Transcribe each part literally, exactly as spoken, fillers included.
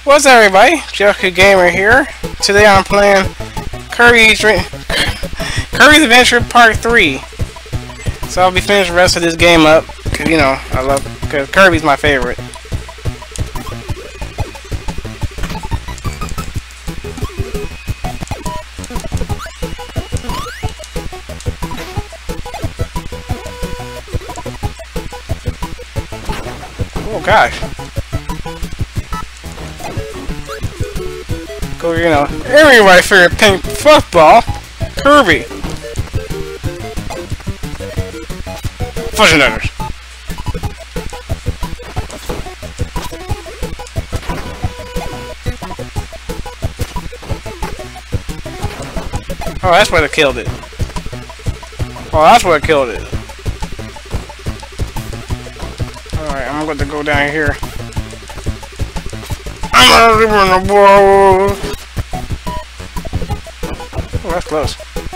What's up, everybody? Geoff Good Gamer here. Today I'm playing Kirby's Kirby's Adventure Part three. So I'll be finishing the rest of this game up, cause you know I love, cause Kirby's my favorite. Oh gosh. Go, you know, everybody's favorite pink football, Kirby. Fortune-Nutters. Oh, that's what it killed it. Oh, that's what killed it. Alright, I'm going to go down here. I'm gonna live in the world. Oh, that's close.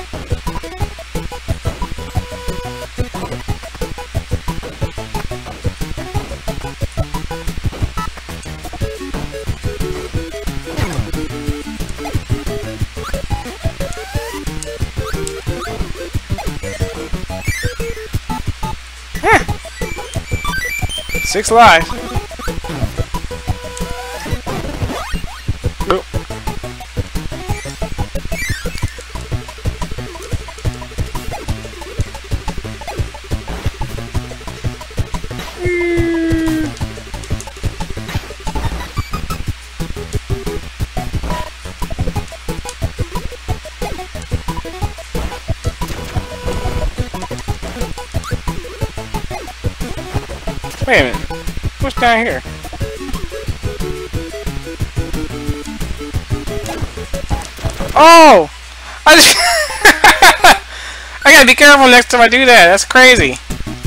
Huh. Six lives. Nope. Wait a minute. What's down here? Oh! I just I gotta be careful next time I do that. That's crazy.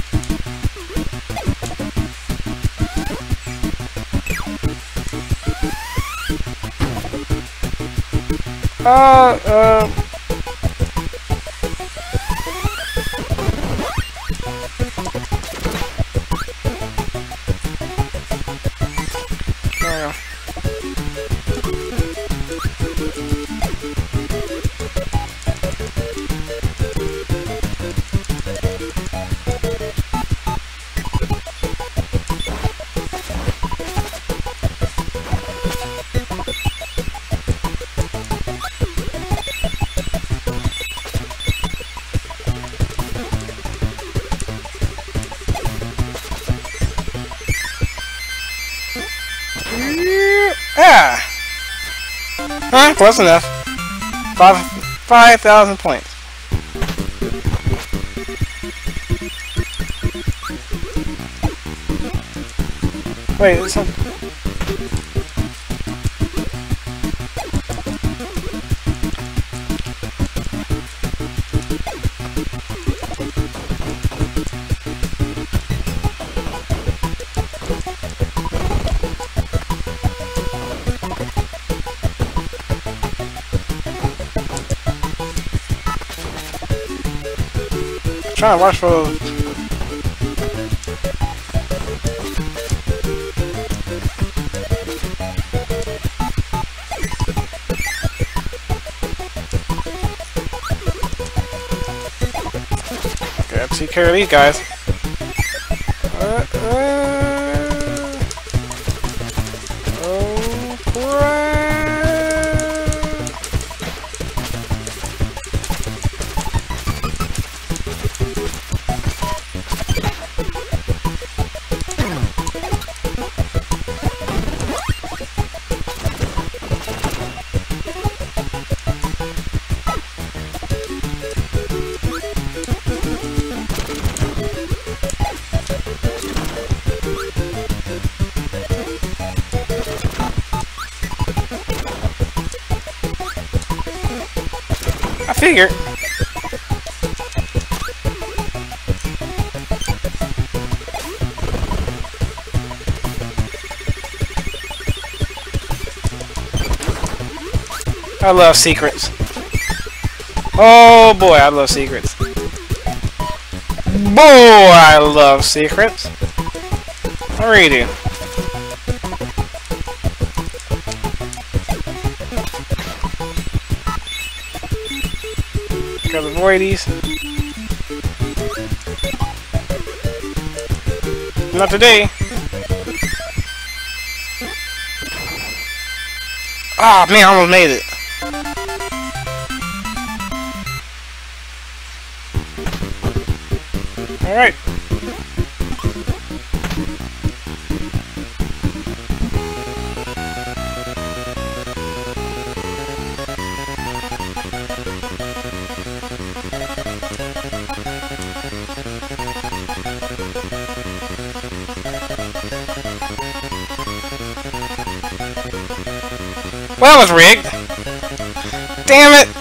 Uh, uh... Uh, Ah! Huh? Close enough. Five, five thousand points. Wait, there's some... Trying to watch for those. Okay, let's take care of these guys. Uh, uh, oh crap! I figured. I love secrets. Oh boy, I love secrets. Boy, I love secrets. I really do. Gotta avoid these. Not today. Ah, oh, man, I almost made it. Alright. Well, it was rigged. Damn it!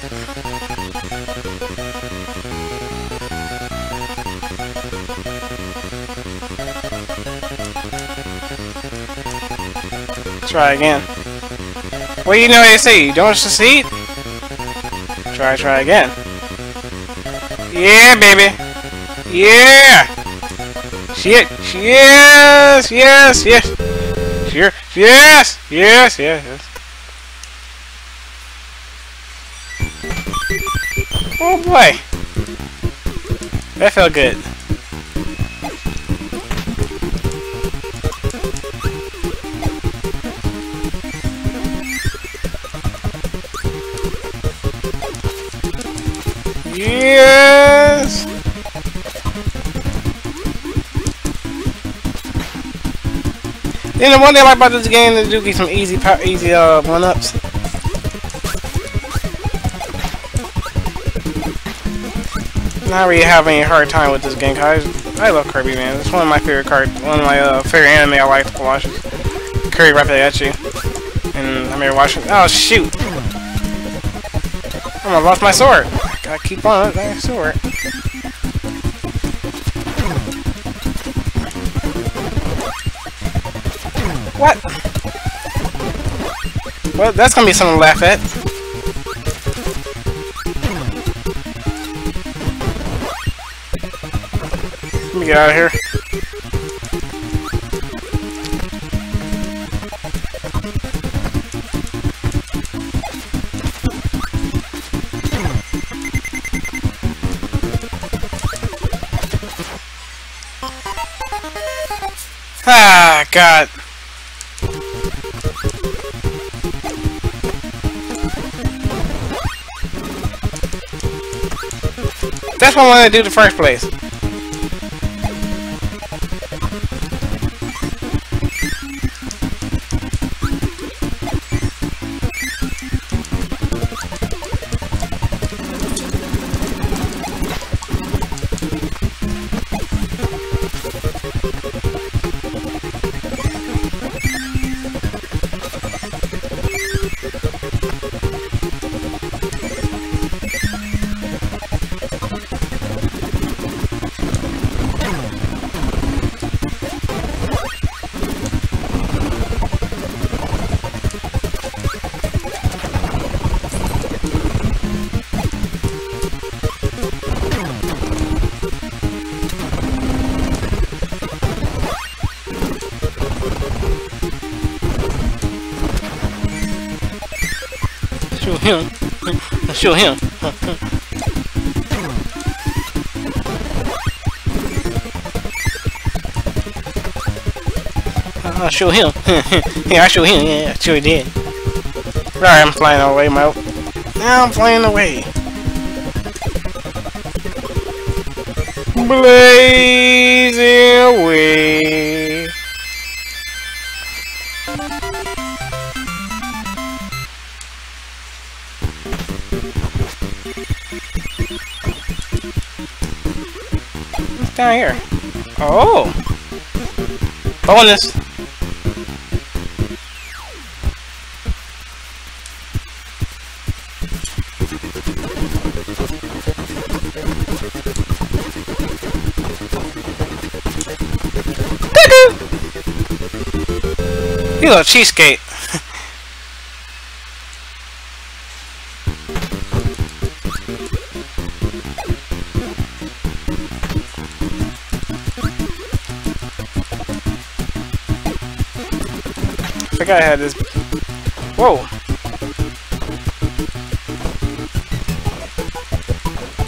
Try again. Well, you know what they say, you don't succeed? Try, try again. Yeah, baby! Yeah! Shit! Yes! Yes! Yes! Sure! Yes! Yes! Yes! Yes! Oh boy! That felt good. Yes! Then the one thing I like about this game is to do some easy, easy uh, one-ups. Not really having any hard time with this game, guys. I love Kirby, man. It's one of my favorite cards. One of my uh, favorite anime I like to watch. Kirby right there at you. And I remember watching. Oh shoot! I'm gonna lost my sword. Gotta keep on that sword. What? Well, that's gonna be something to laugh at. Let me get out of here. Ah, God. That's what I wanted to do in the first place. Shoot him. Shoot him. I'll shoot him. Yeah, I shoot him. Yeah, I sure did. Right, I'm flying away, Mo. Now I'm flying away. Blazing away. What's down here? Oh! Bonus! You little cheesecake. I forgot I had this. Whoa.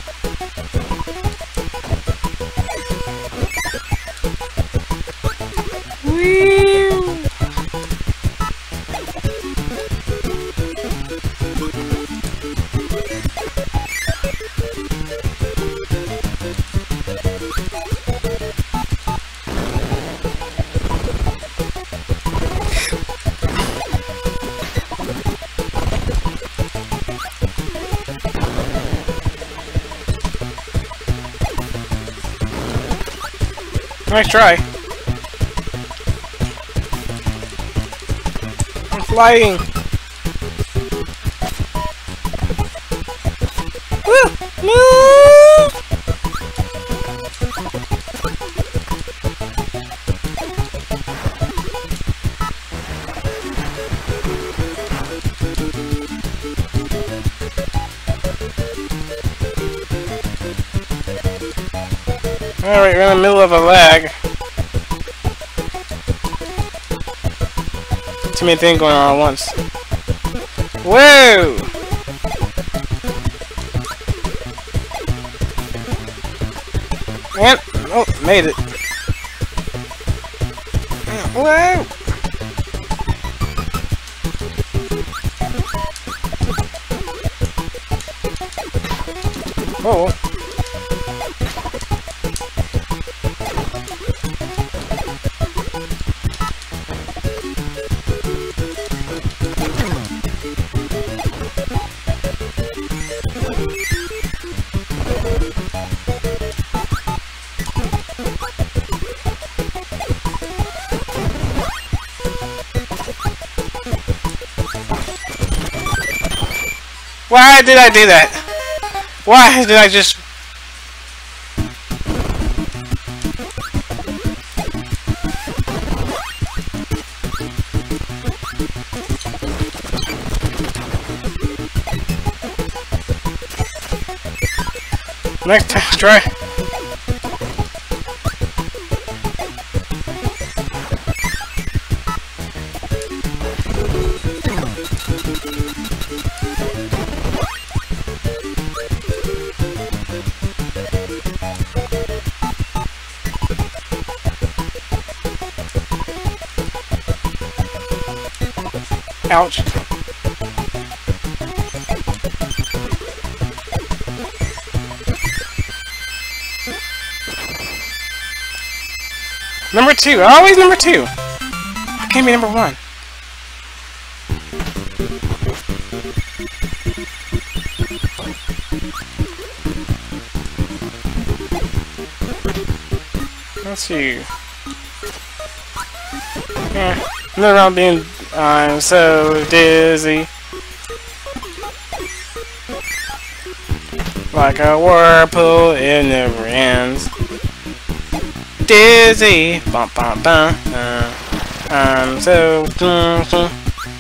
Nice try. I'm flying. Woo! Move! Alright, we're in the middle of a lag. Too many things going on at once. Whoa! And, oh, made it. Whoa! Oh. Why did I do that? Why did I just... Next time, try. Ouch. Number two. Always number two. I can't be number one. Let's see. Yeah. Another round being... I'm so dizzy. Like a whirlpool, it never ends. Dizzy. Bum, bum, bum. Uh, I'm so... Dum, dum.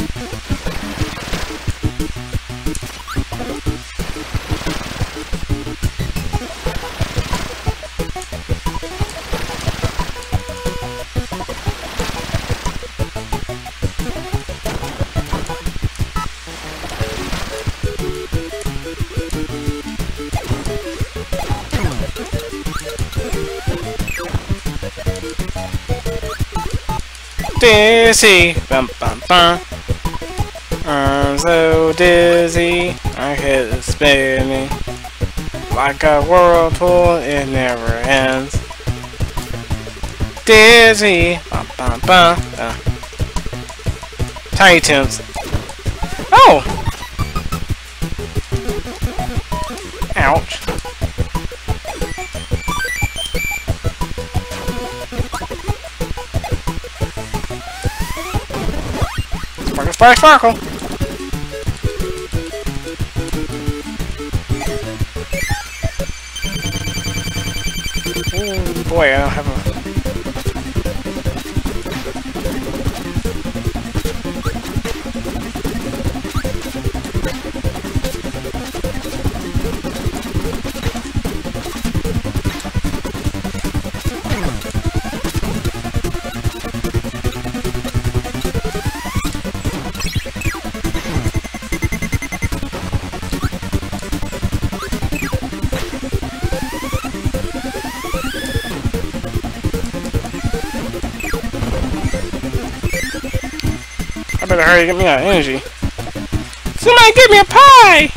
Dizzy, bum bum bum. I'm so dizzy, I hit spinning like a whirlpool, it never ends. Dizzy, bum bum bum. Uh. Tiny Toons. Oh! Ouch. Sparkle, sparkle! Ooh, boy, I don't have a... I better hurry and get me that energy. Somebody give me a pie!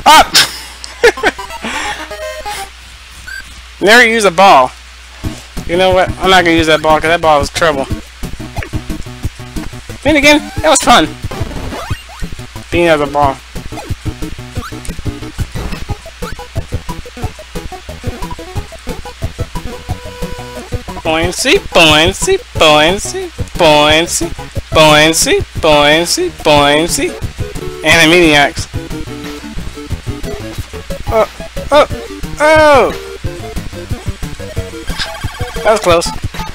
Up! Never use a ball. You know what? I'm not gonna use that ball because that ball was trouble. Then again, that was fun. Being as a ball. Buoyancy, buoyancy, buoyancy, buoyancy, buoyancy, buoyancy, buoyancy. Animaniacs. Oh, oh, oh! That was close.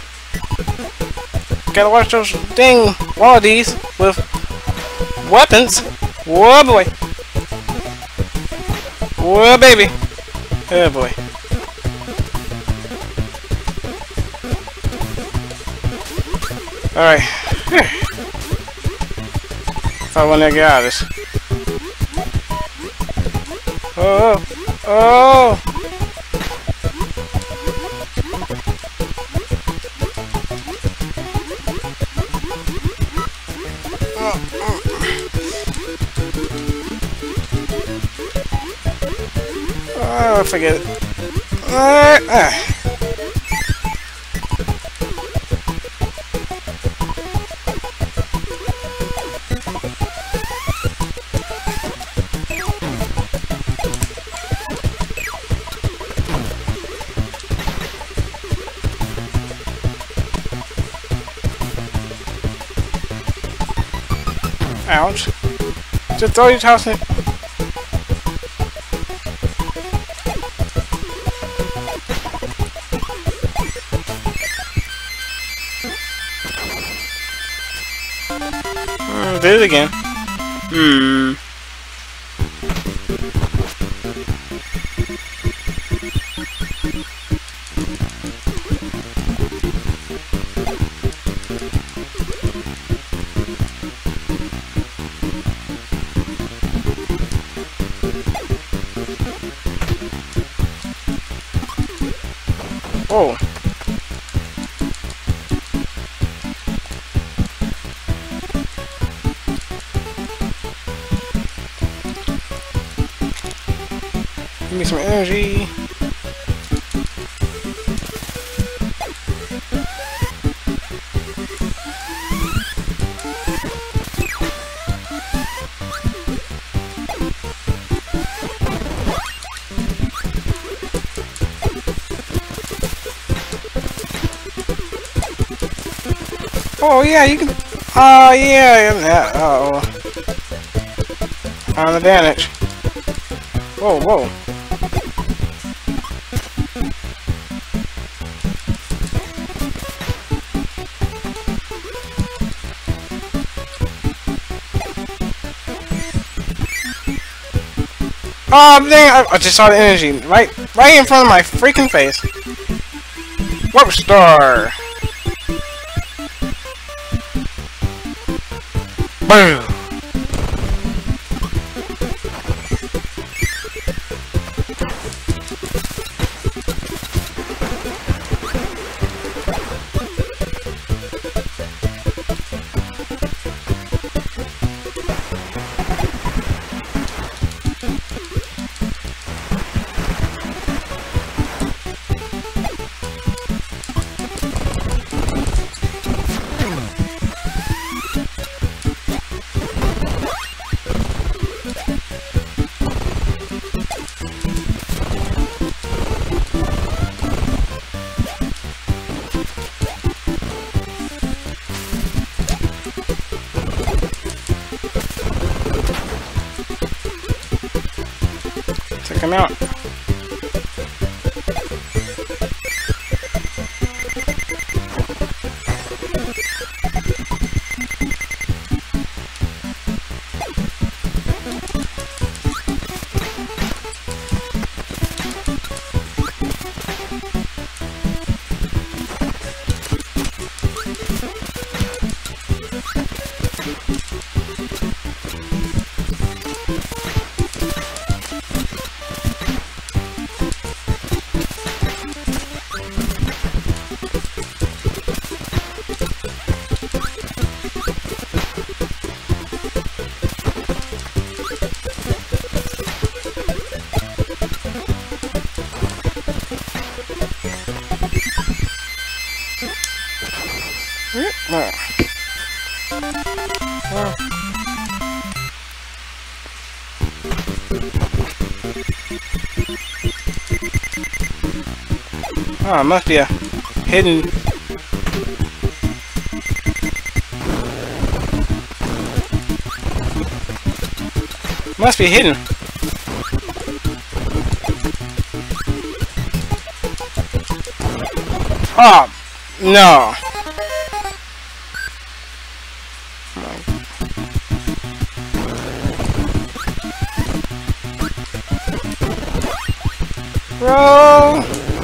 Gotta watch those dang wallabies with weapons. Whoa, boy. Whoa, baby. Oh, boy. Alright. If I want to get out of this. Oh, oh! Oh, forget it. Uh, uh. Ouch. Just throw your toss it. Mm, do it again. Hmm. Oh. Give me some energy. Oh yeah, you can. Oh yeah, yeah. Uh oh. On advantage. Whoa, whoa. Oh dang! I, I just saw the energy right, right in front of my freaking face. Warp star. Boom! Take him out. Oh, it must be a hidden... Must be hidden. Oh, no. Bro.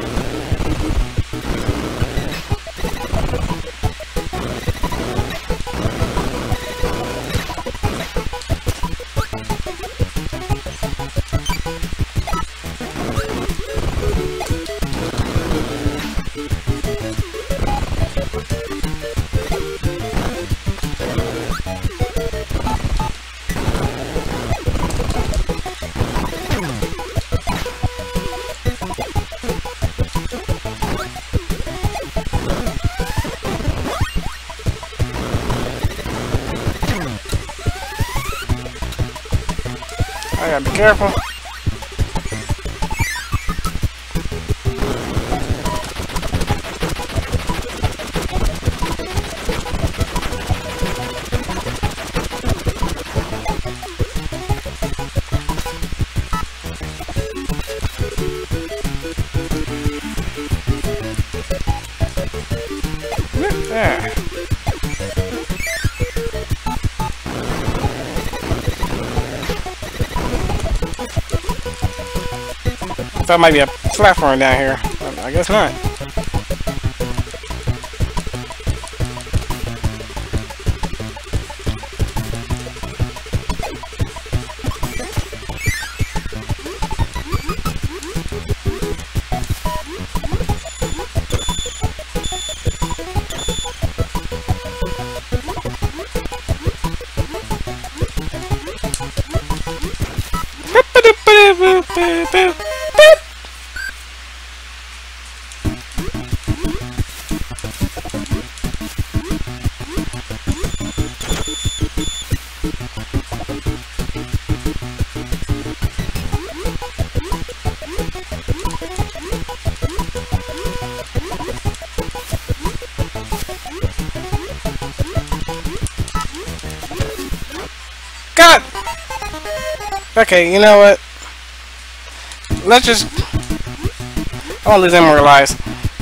I gotta be careful. There. I thought it might be a platform down here. I guess not. God! Okay, you know what? Let's just... I won't lose any more lives.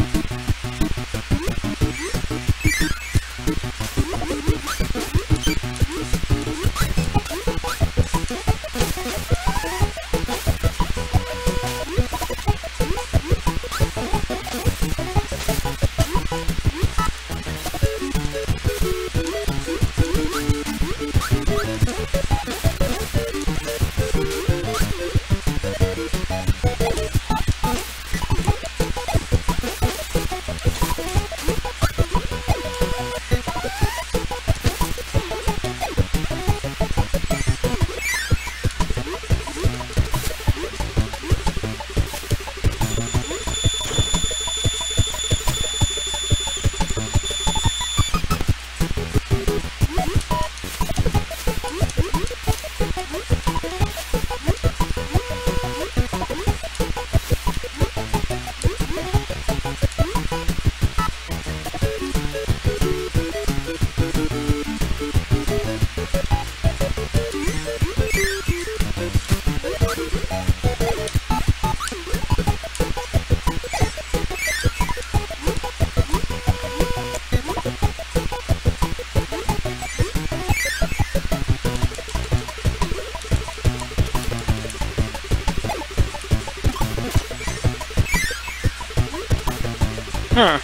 Huh.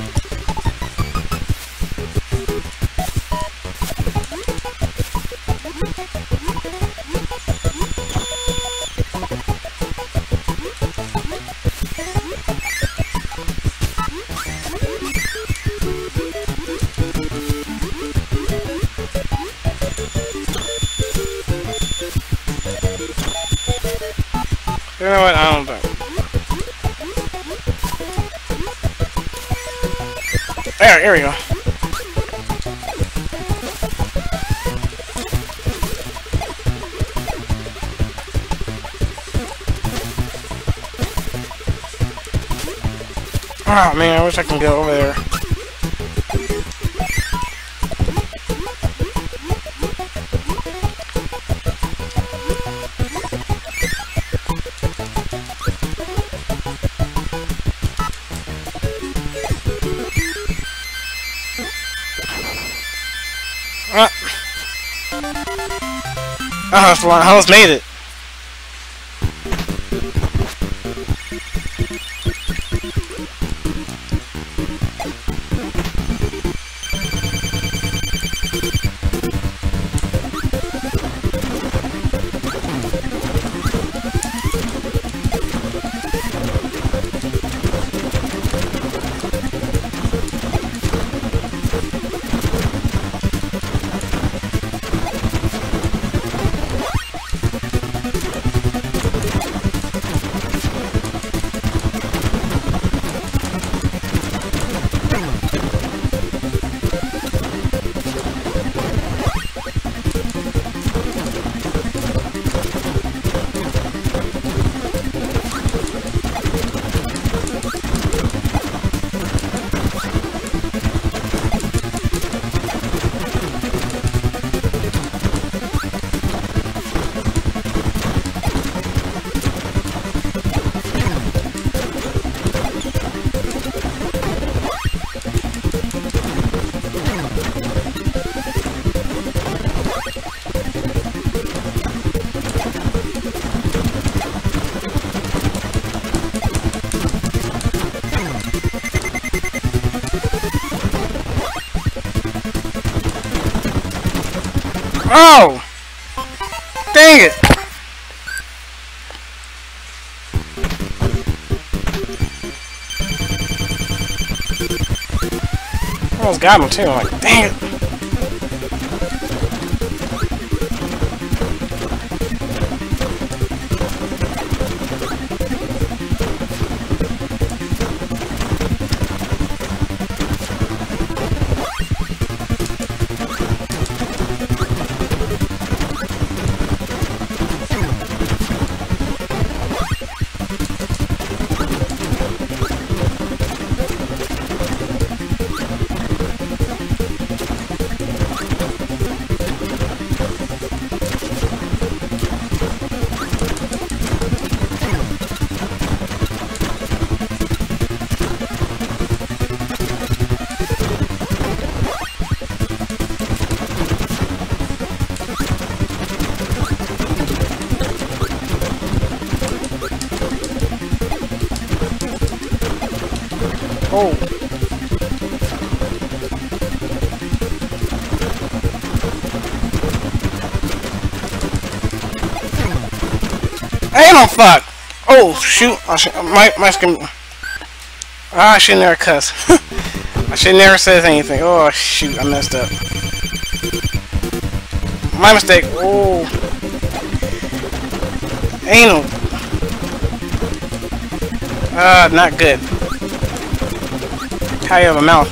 You know what? I don't think. There, here we go. Oh man, I wish I could go over there. Ah. Oh, I almost made it. Oh! Dang it! I almost got him too. I'm like, dang it! Oh. Ain't no fuck. Oh shoot! I should, my my skin. Ah, I should never cuss. I should never said anything. Oh shoot! I messed up. My mistake. Oh. Anal. Ah, uh, not good. How you have a mouth?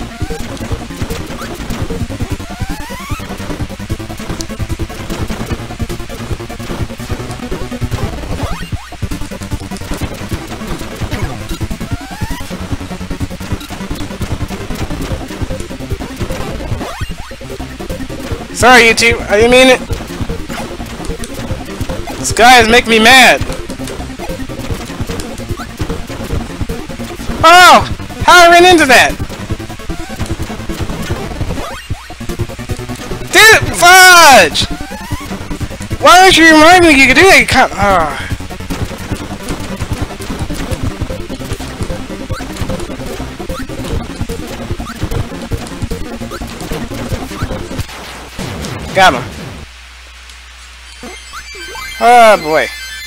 Sorry, YouTube. I didn't mean it. This guy is making me mad. Oh! How I ran into that? Did it? Fudge! Why don't you remind me you could do that? You can't. Oh. Got him. Oh boy.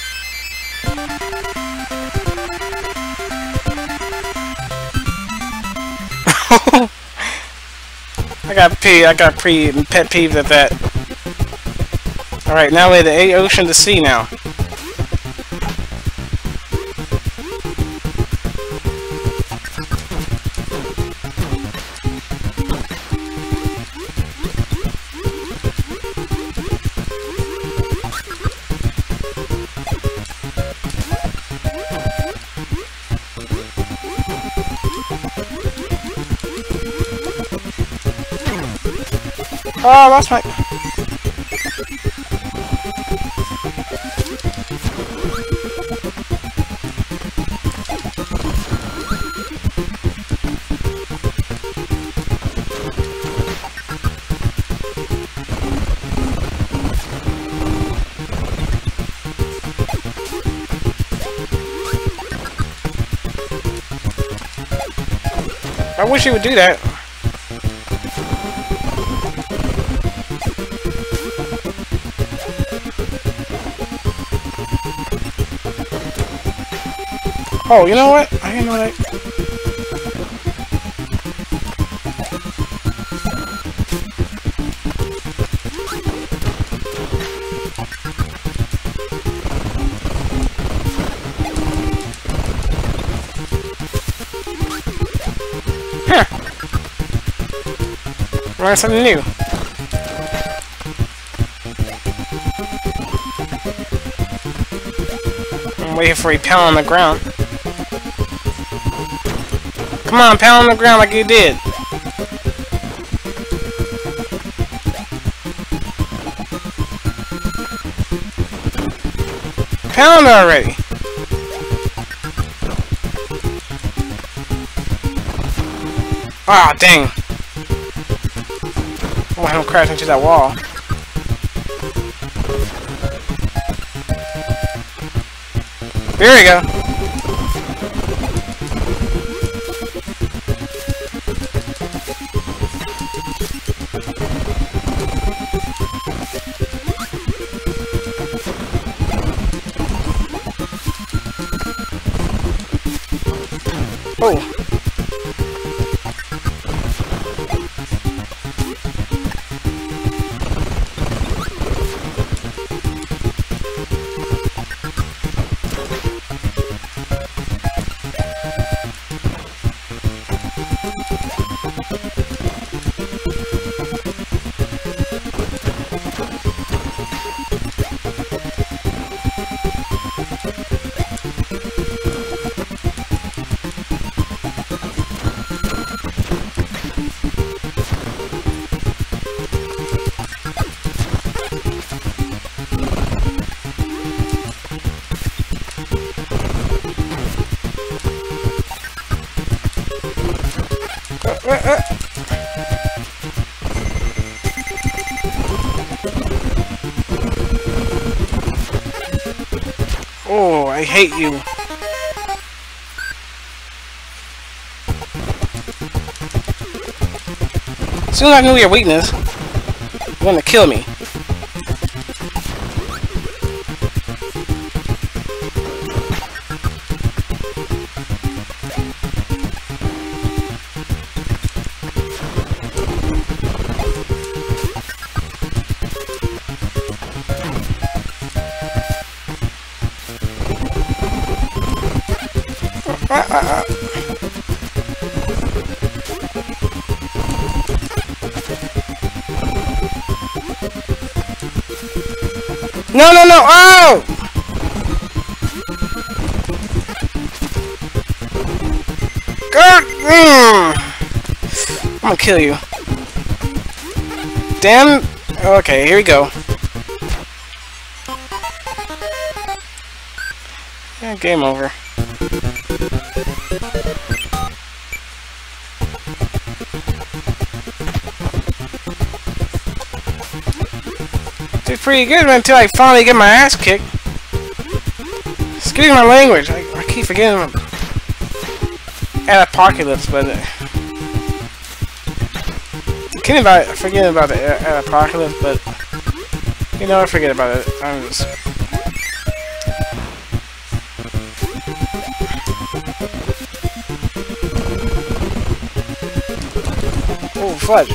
I got pee. I got pre pet peeved at that. All right, now we have the A ocean to sea now. Oh, I lost my... I wish he would do that. Oh, you know what? I didn't know that. Huh. Learn something new. I'm waiting for a pound on the ground. Come on, pound on the ground like you did. Pound already. Ah, oh, dang. I want him to crash into that wall. There we go. Oh. Uh, uh. Oh, I hate you. As soon as I knew your weakness, you want to kill me. Uh, uh, uh. No, no, no! Oh! God! Mm. I'm gonna kill you. Damn! Okay, here we go. Yeah, game over. Did pretty good until I finally get my ass kicked. Excuse my language, I, I keep forgetting Apocalypse, but uh, kidding about it, forgetting about the Apocalypse, but you know, I forget about it. I'm just. Oh, fudge.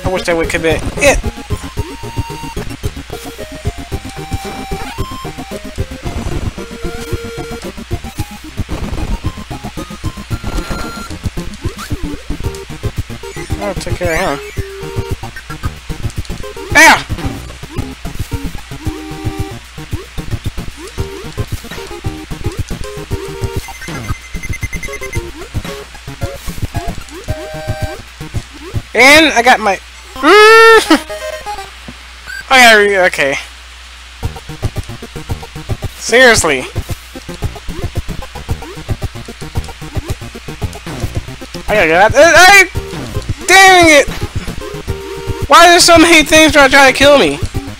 I wish that would could be it. I'll take care of him. Ow! And I got my. I gotta re okay. Seriously. I gotta get out. I, dang it! Why are there so many things trying to try to kill me?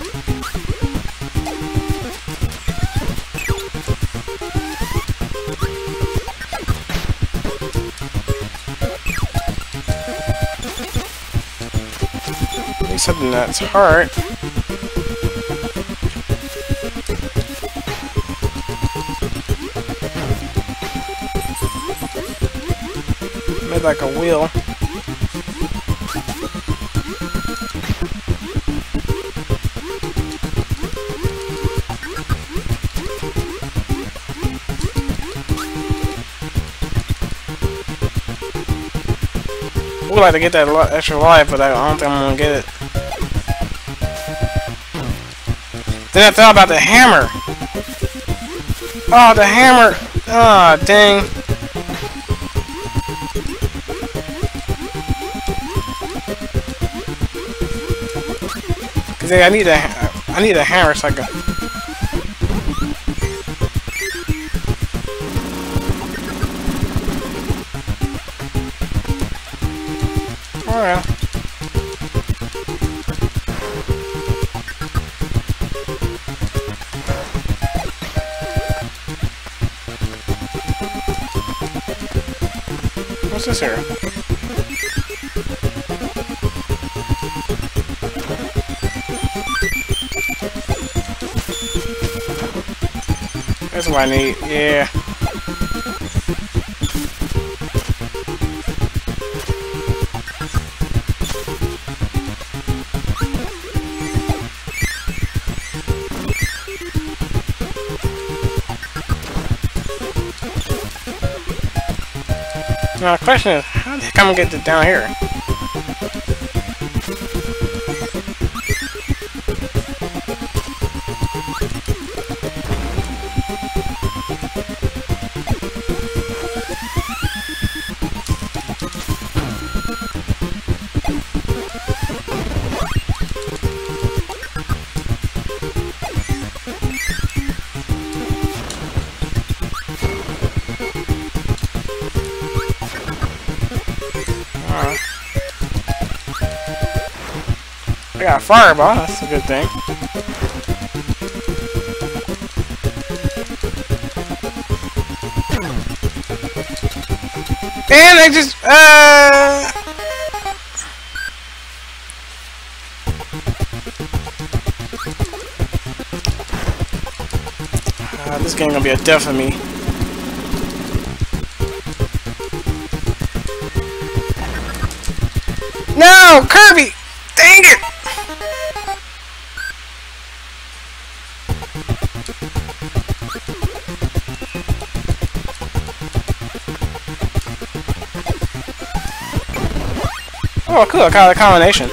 Something that's hard. Made like a wheel. I would like to get that extra life, but I don't think I'm gonna get it. Then I thought about the hammer. Oh, the hammer. Oh, dang. Cause I need a, I need a hammer so I can. Oh well. What's this here? That's what I need, yeah. Now the question is, how the heck am I gonna get it down here? I got a fireball, that's a good thing. And I just, uh... uh this game gonna be a death for me. No! Kirby! Dang it! Oh, cool, I got a combination.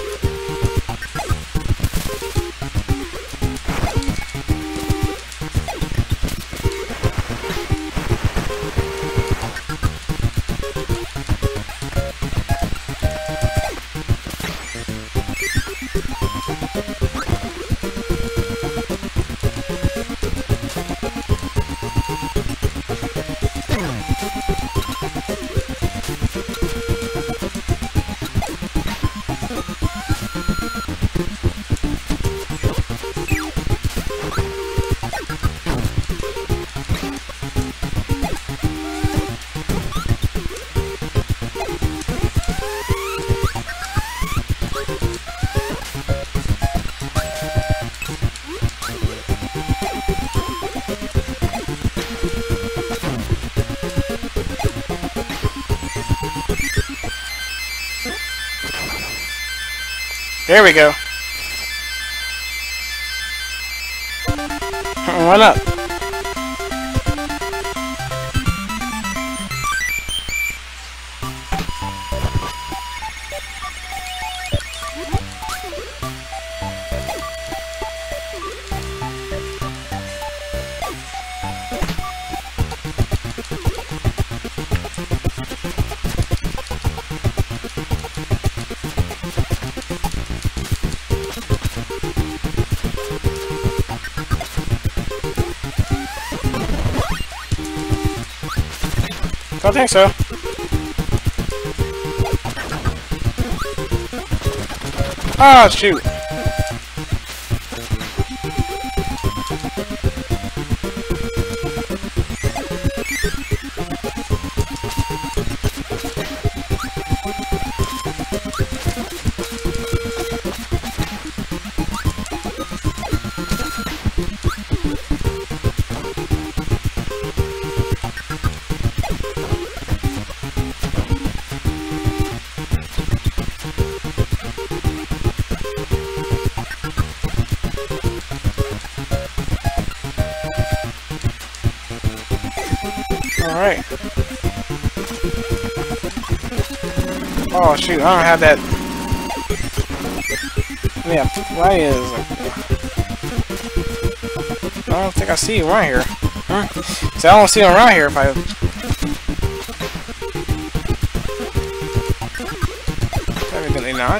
There we go. One up. I think so. Oh, shoot. Alright. Oh shoot, I don't have that. Yeah, why is I don't think I see him around here. Hmm. So I don't see him around here if I evidently not.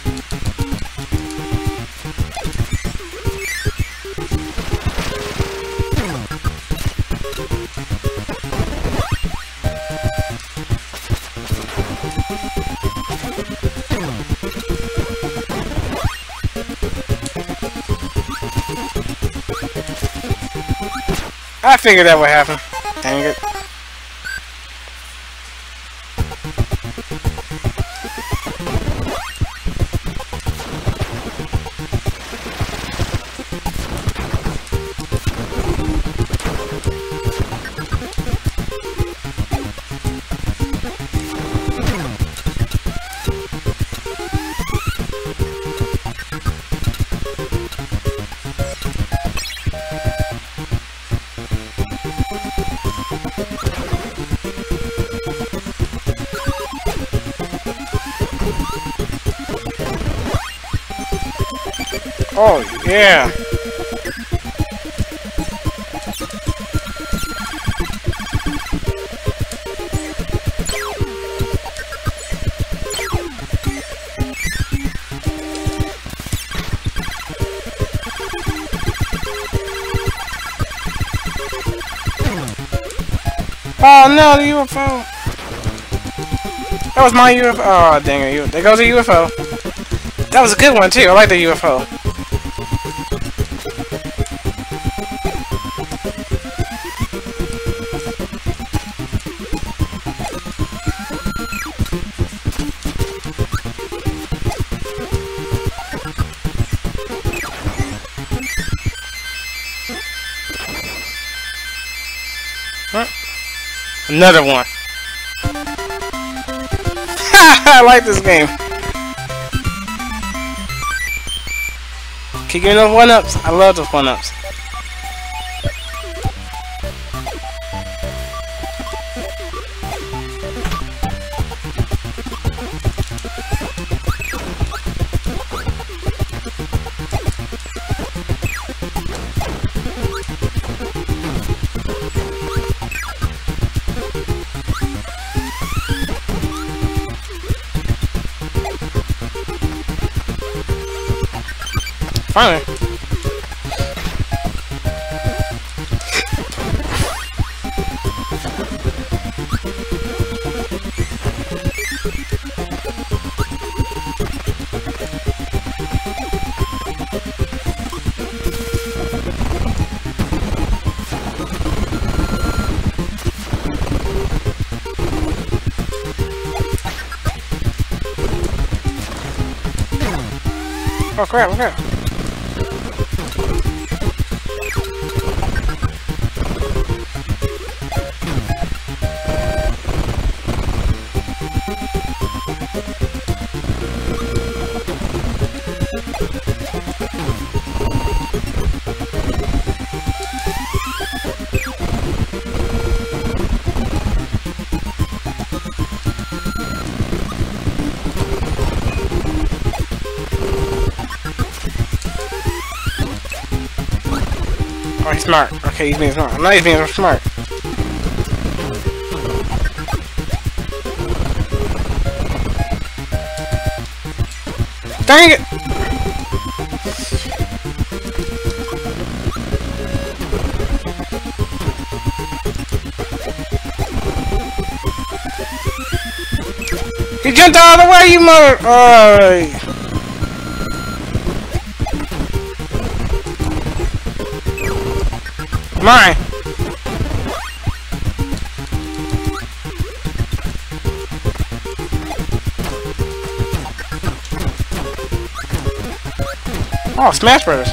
I figured that would happen. Dang it. Oh, yeah. Oh no, the U F O. That was my U F O. Oh, dang it. There goes the U F O. That was a good one, too. I like the U F O. Huh? Another one. I like this game. Keep getting those one-ups. I love those one-ups. Finally. Oh crap, okay. smart. Okay, he's being smart. Now he's being smart. Dang it! He jumped out of the way, you mother... Uh... Mine! Oh, Smash Brothers.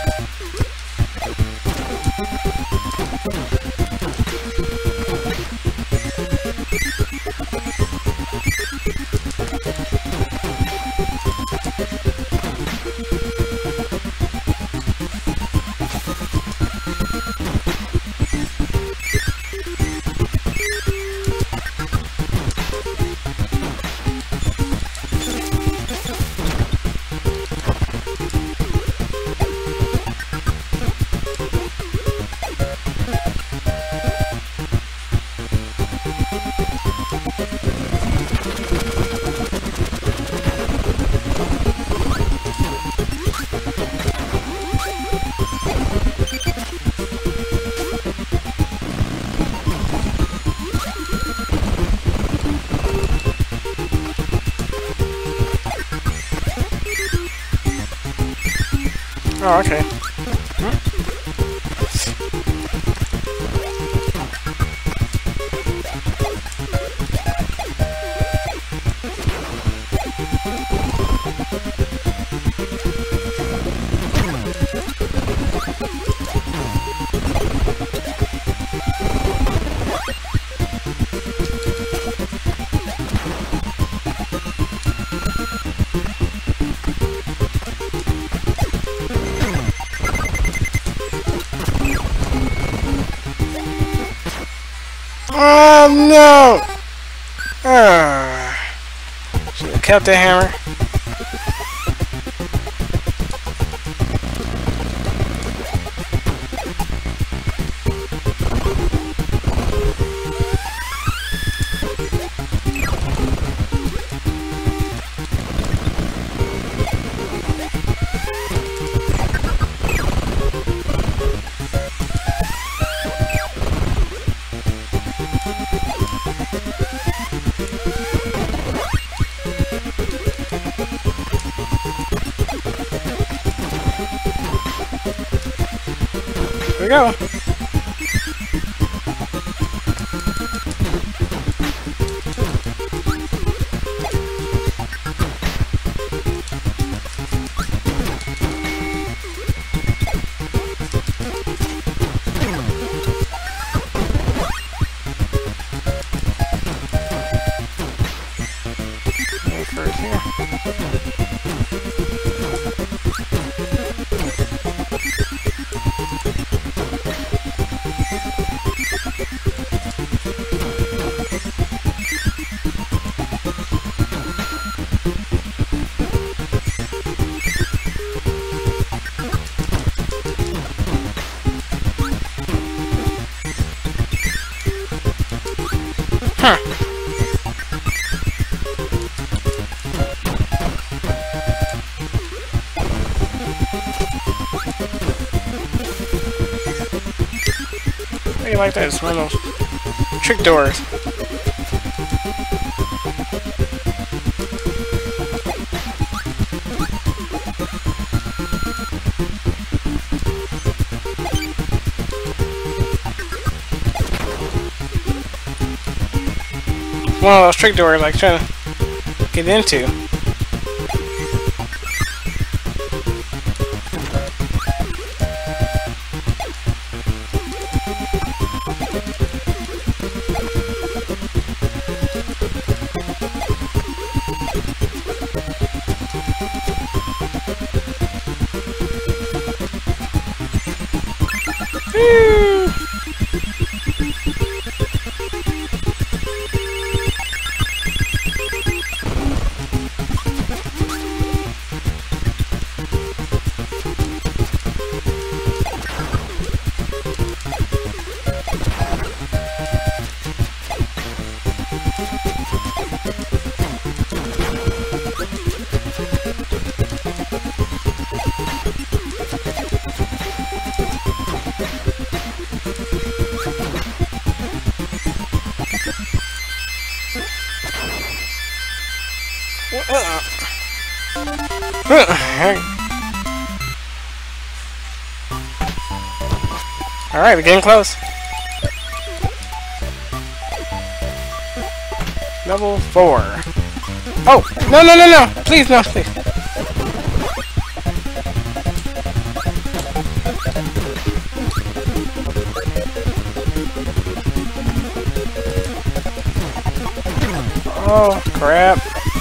Oh, okay. Hmm? Oh no! Uh, should have kept the hammer. Here we go. First here. Huh. How do you like that? It's one of those trick doors. One of those trick doors like trying to get into. Woo! Alright, we're getting close. Level four. Oh! No, no, no, no! Please, no, please. Oh, crap.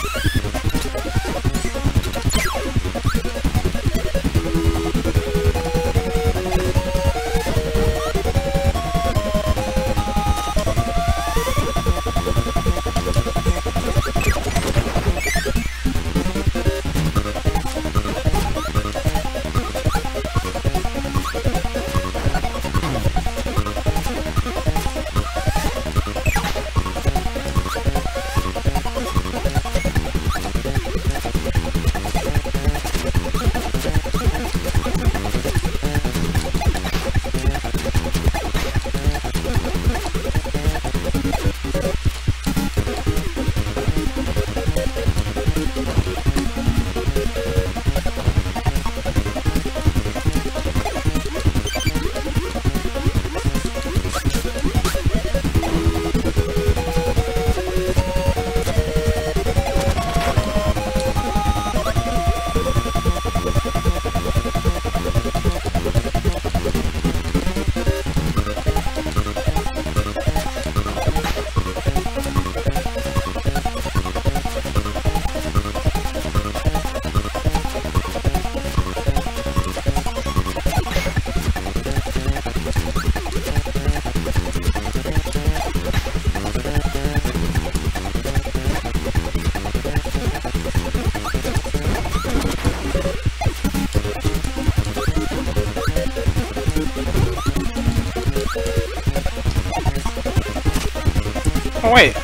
Oh, wait.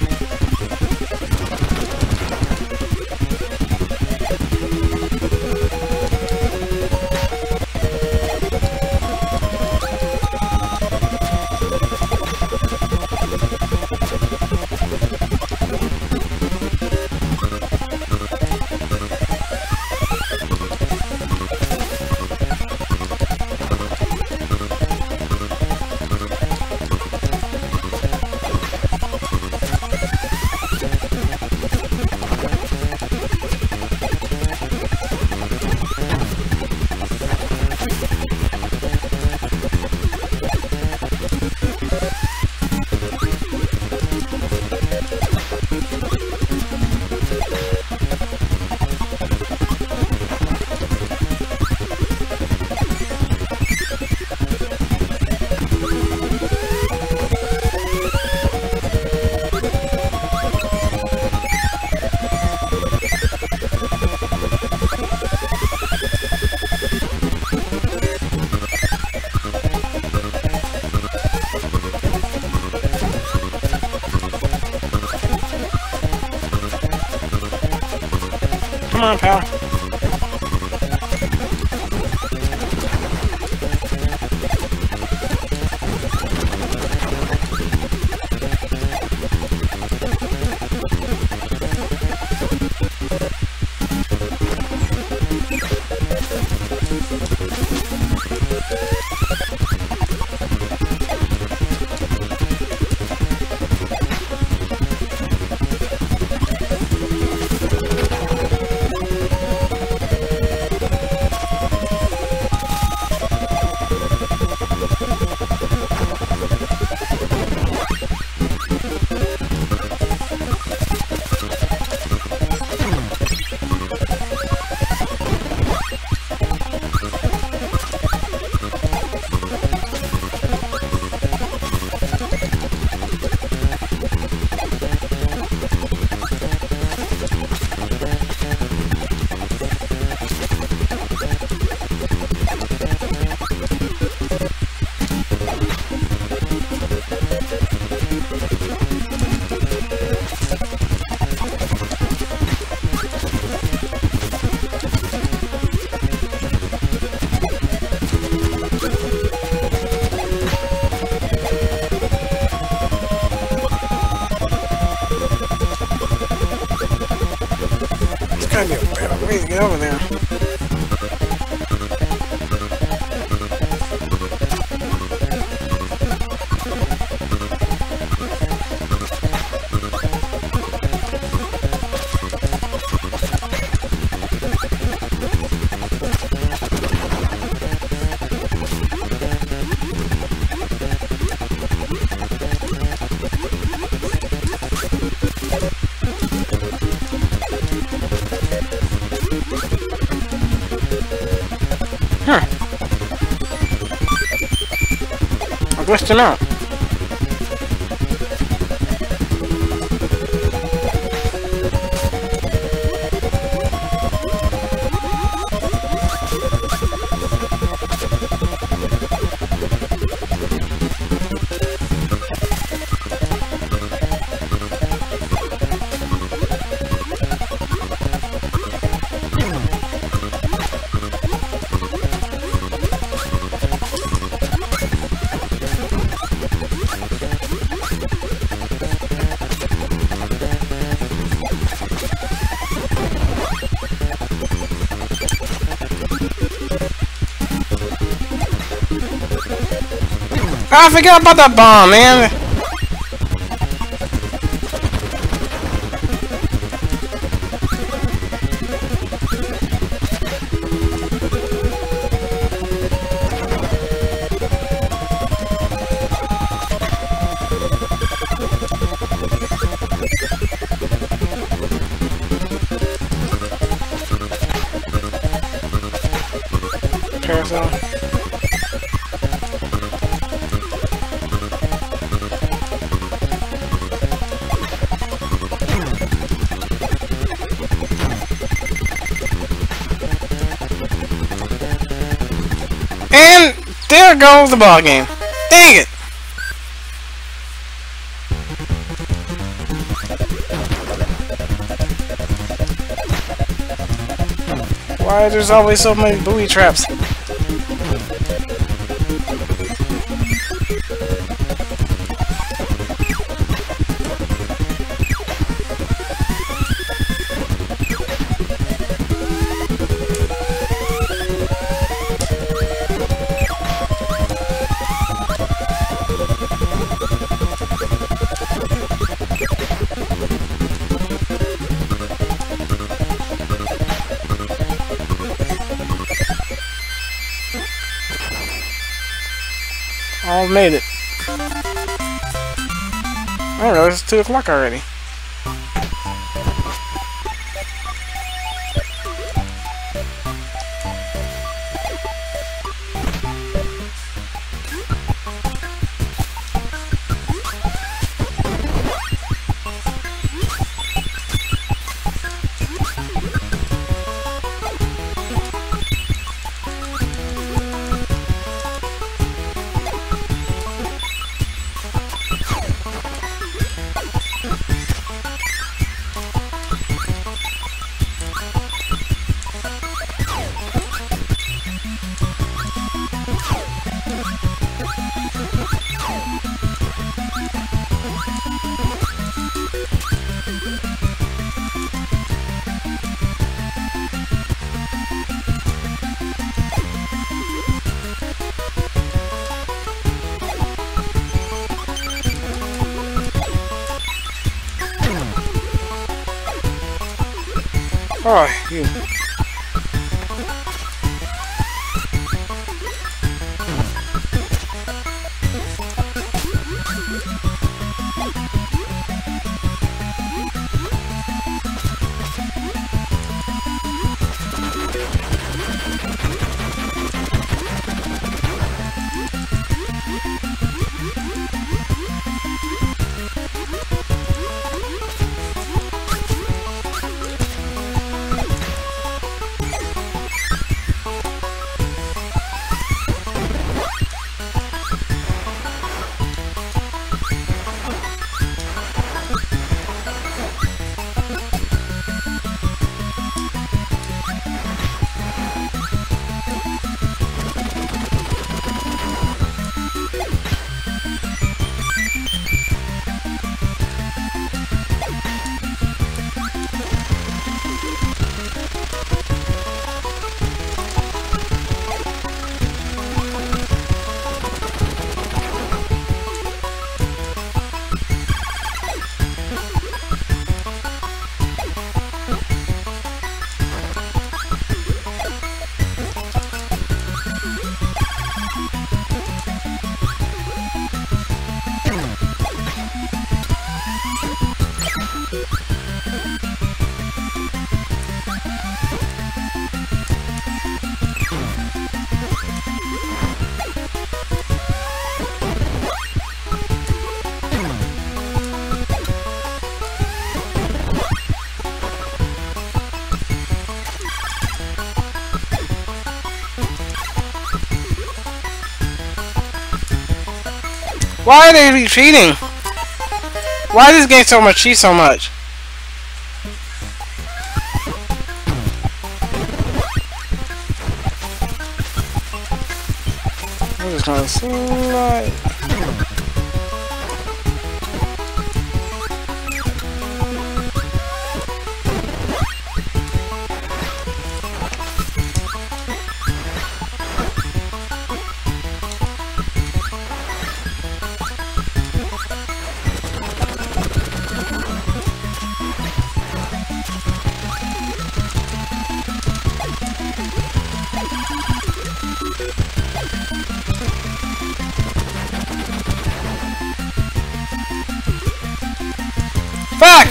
Come on, pal. get over there? Huh. I glitched him out. Oh, I forgot about that bomb, man. Carousel. And there goes the ball game. Dang it! Why there's always so many booby traps? I made it. I don't know, it's two o'clock already. Oh, you. Why are they cheating? Why is this game so much cheat so much? I'm just gonna slide. Fuck!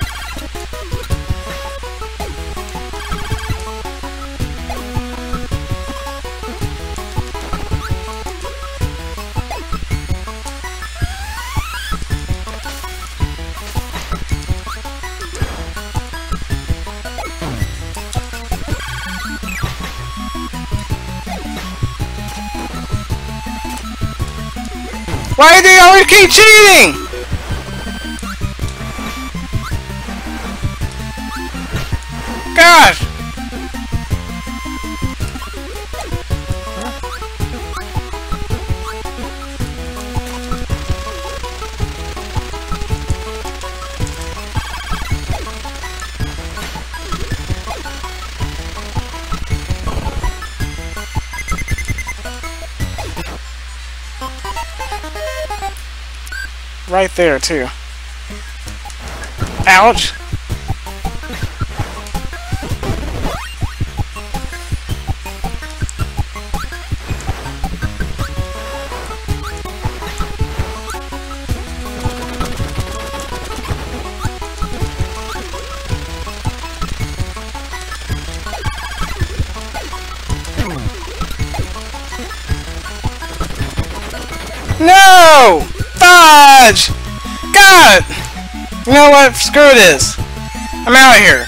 Why do they always keep cheating? Gosh! Right there, too. Ouch! No! Fudge! God! You know what? Screw this. I'm out of here.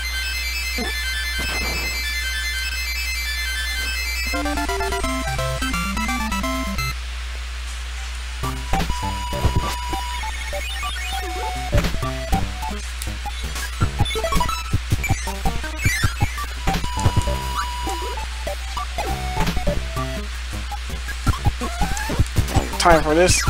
Time for this.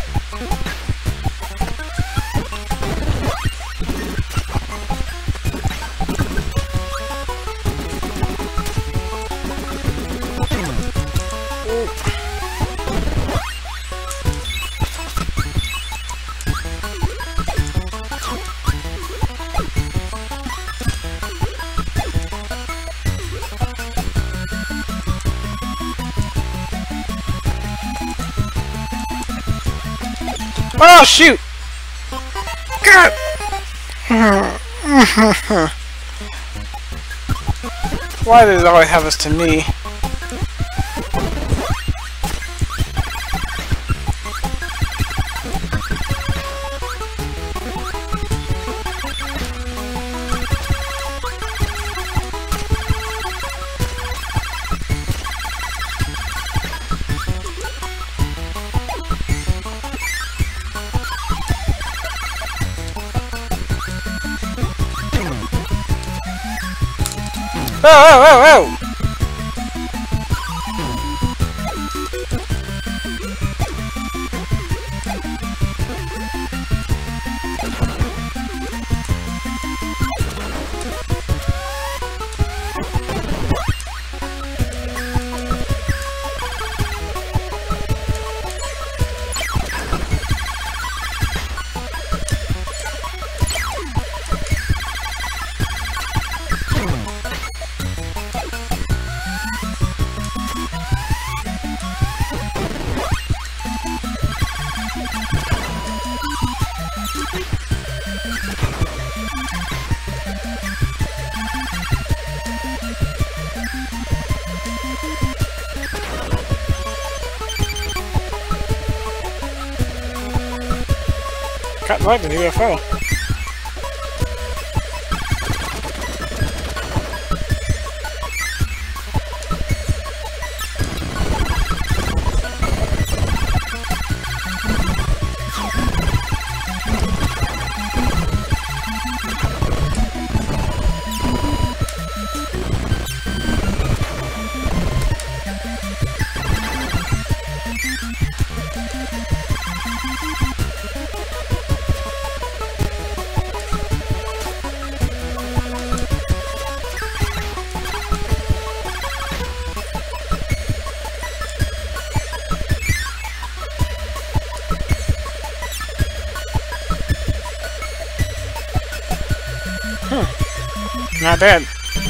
Oh shoot! God! Why does it always have us to me? Oh, oh, oh, oh! Cut like the U F O. Hmm. Not bad.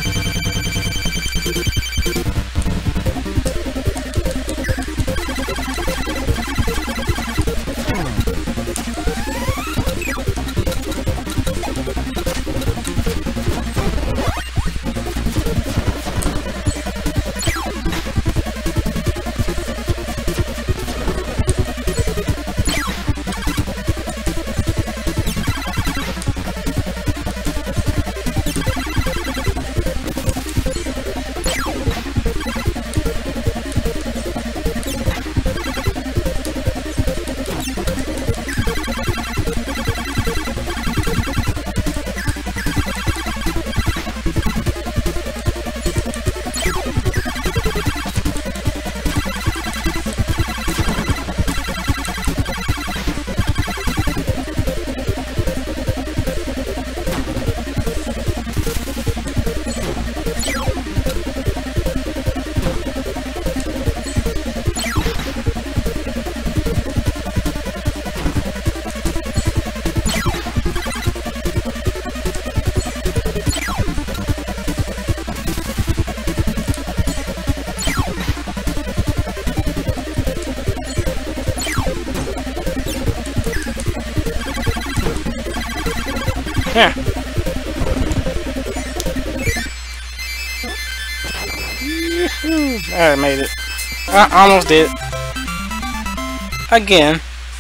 Yeah. I made it. I almost did. Again.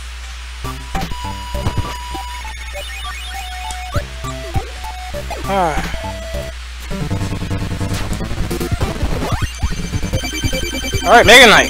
Ah. Alright, Mega Knight.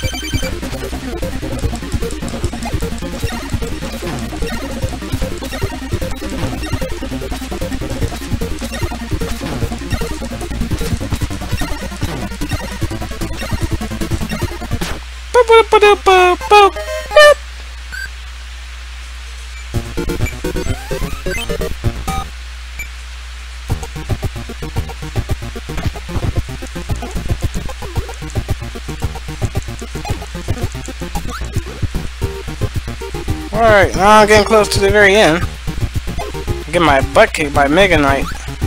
Alright, now I'm getting close to the very end. Get my butt kicked by Mega Knight.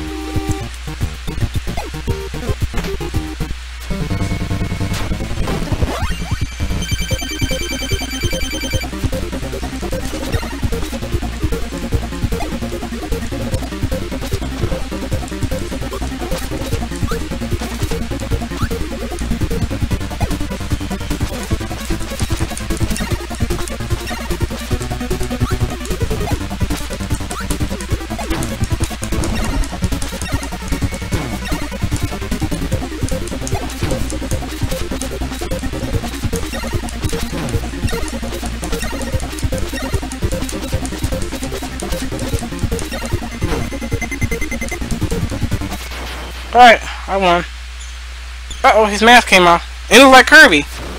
Alright, I won. Uh oh, his mask came off. It looked like Kirby.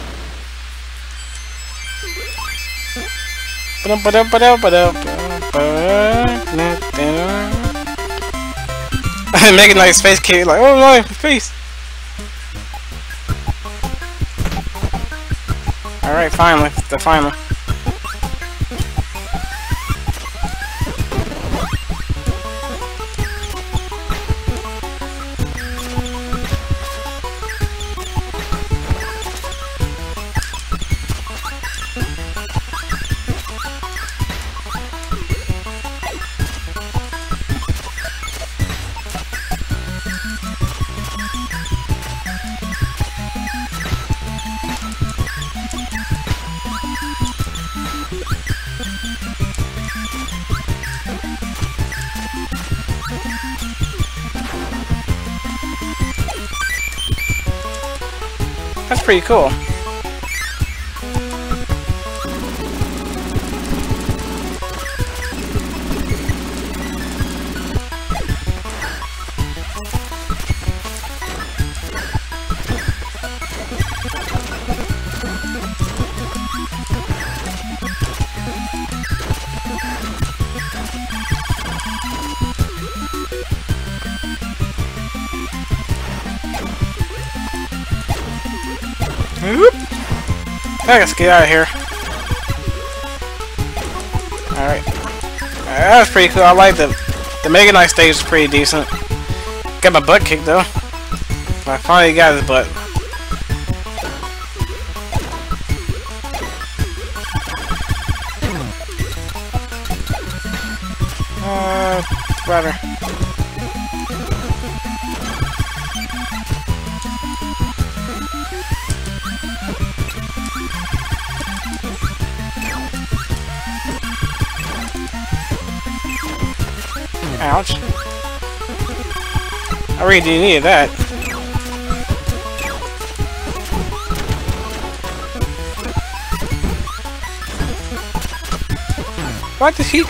Mega Knight's face kick, like, oh no, his face. Alright, finally, the final. That's pretty cool. Whoop. Let's get out of here. Alright. That was pretty cool. I like the The Mega Knight stage is pretty decent. Got my butt kicked though. I finally got his butt. Uh, better. Ouch. I really didn't need that. What the heck?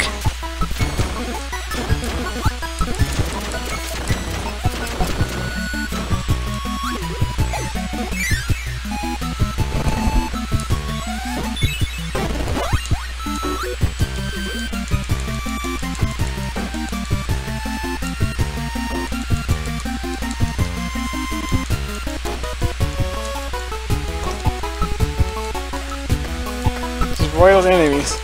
Royal enemies.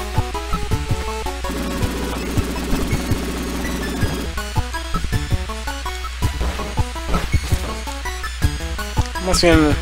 Must be in.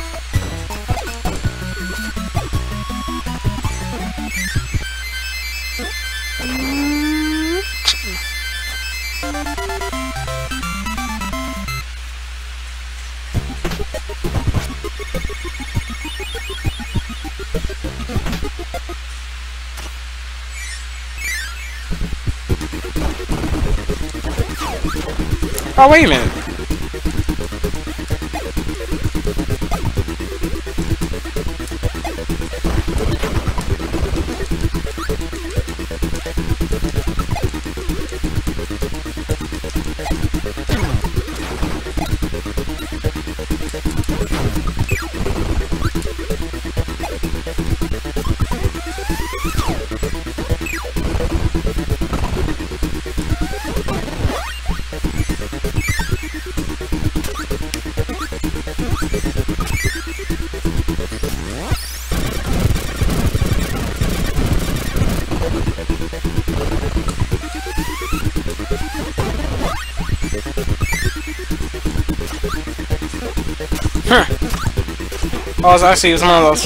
Oh, wait a minute. Huh. Oh, I see. It's one of those.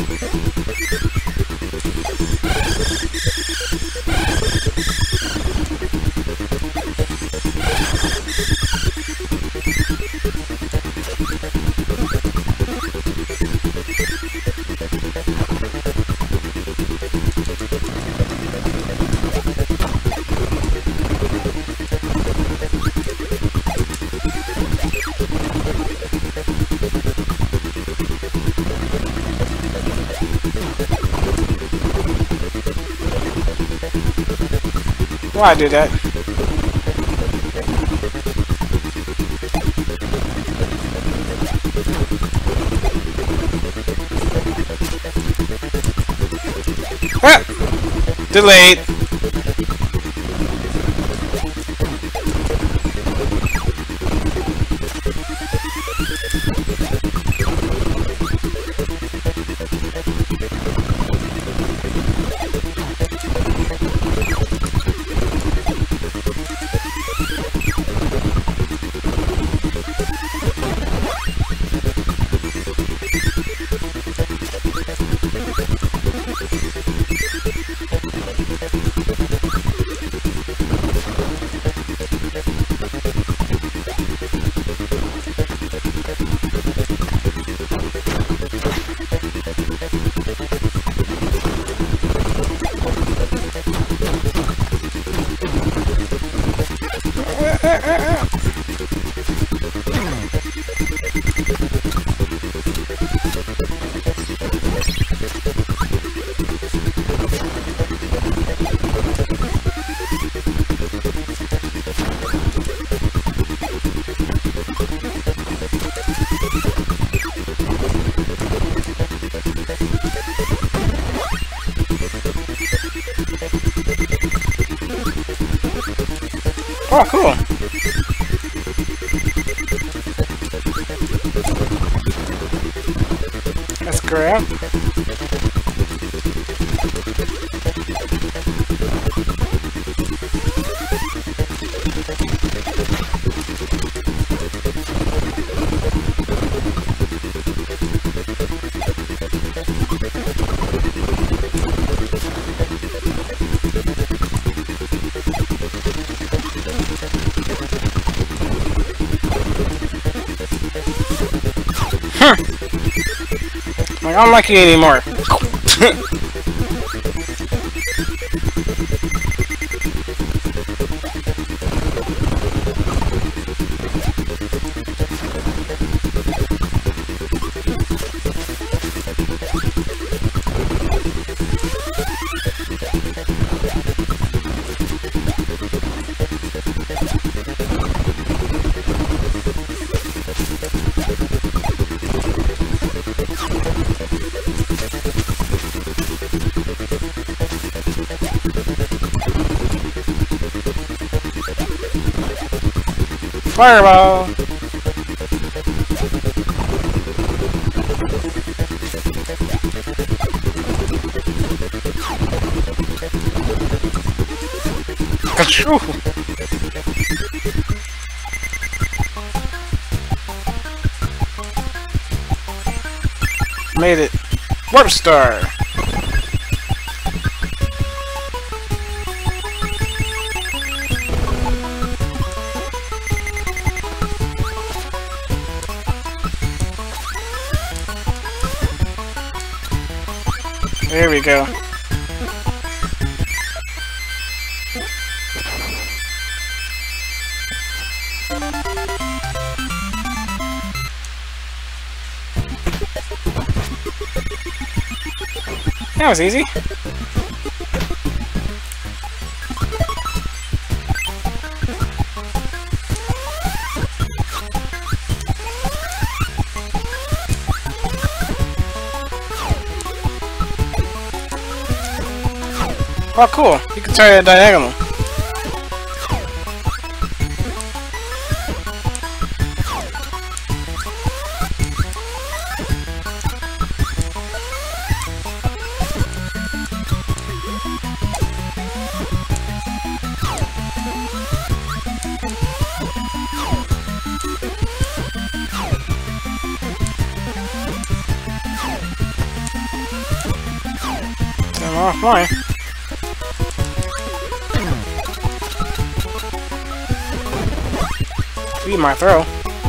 Why do that? Ah! Delayed. Oh, cool. Let's grab. Like, I don't like you anymore. Fireball! Achoo! Made it. Warp Star! There we go. That was easy. Oh, cool. You can turn it diagonal. I'm off mine. Beat my throw.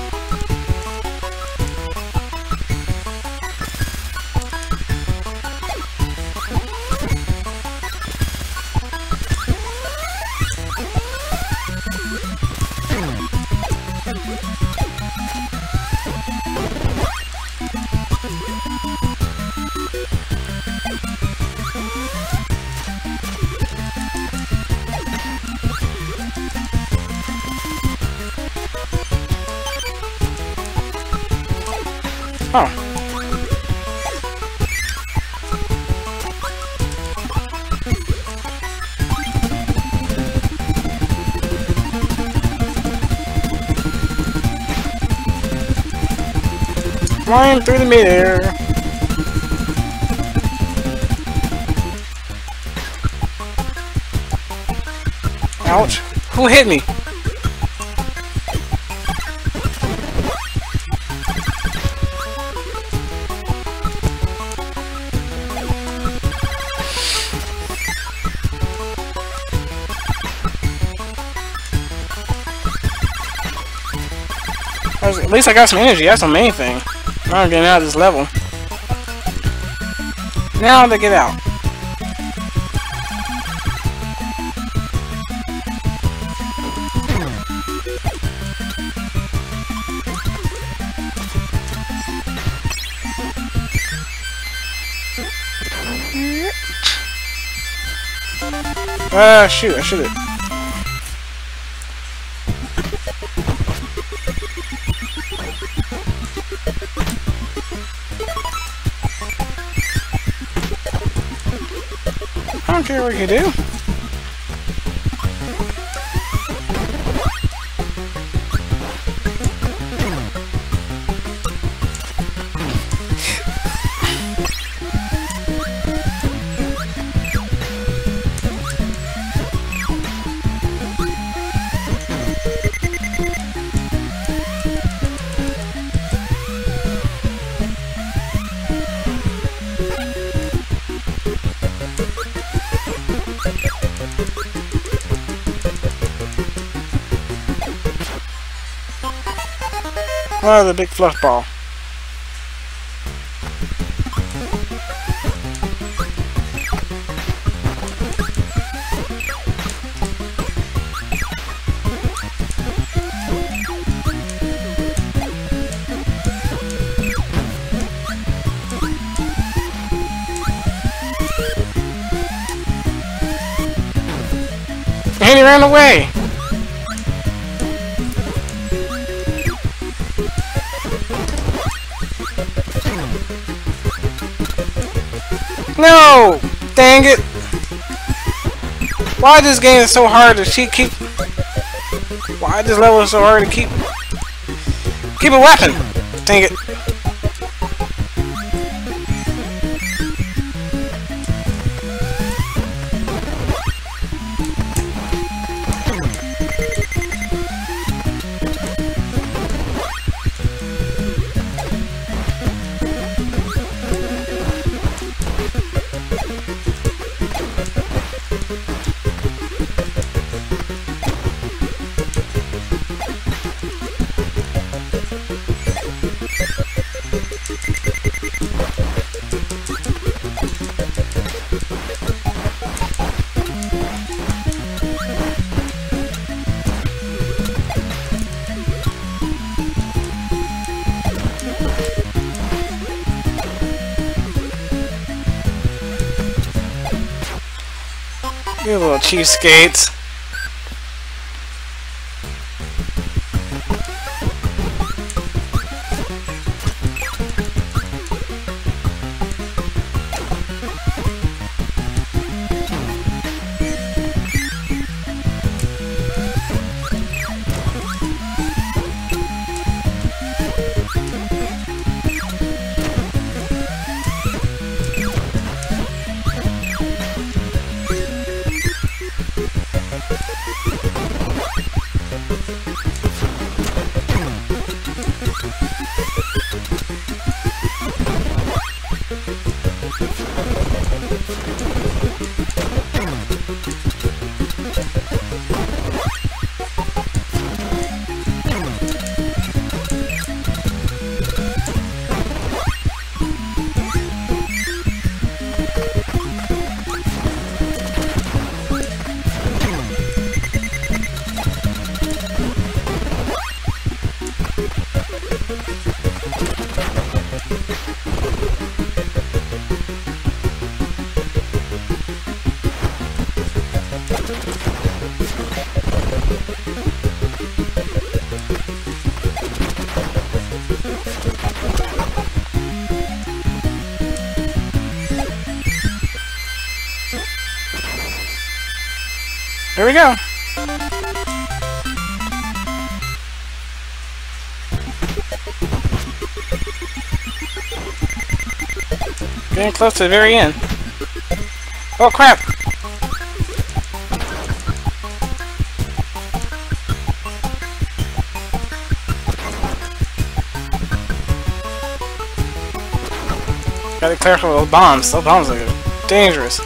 Oh. Flying through the midair. Ouch. Who hit me? At least I got some energy, that's the main thing. Now I'm getting out of this level. Now to get out. Ah, uh, shoot, I should've. I don't care what you do. Oh, the big fluff ball. And he ran away. No! Dang it! Why this game is so hard to keep keep? Why this level is so hard to keep? Keep a weapon! Dang it! You little cheapskates. Here we go. Getting close to the very end. Oh crap! Gotta be careful with those bombs. Those bombs are dangerous.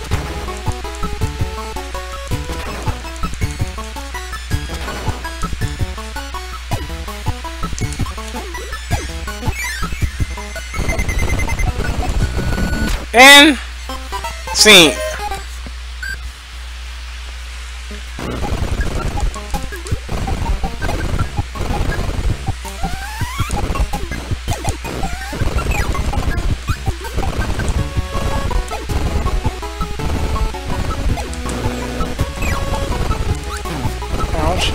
And scene. Ouch.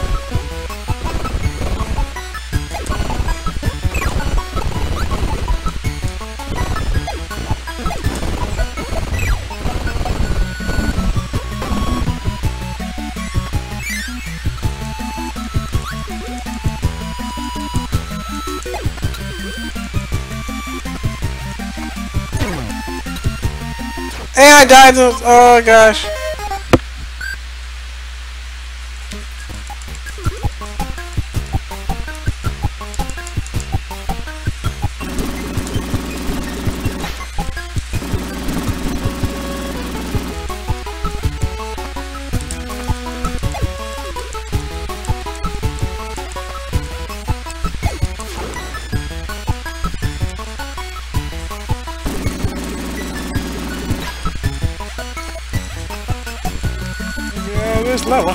And I died to, oh gosh. This level.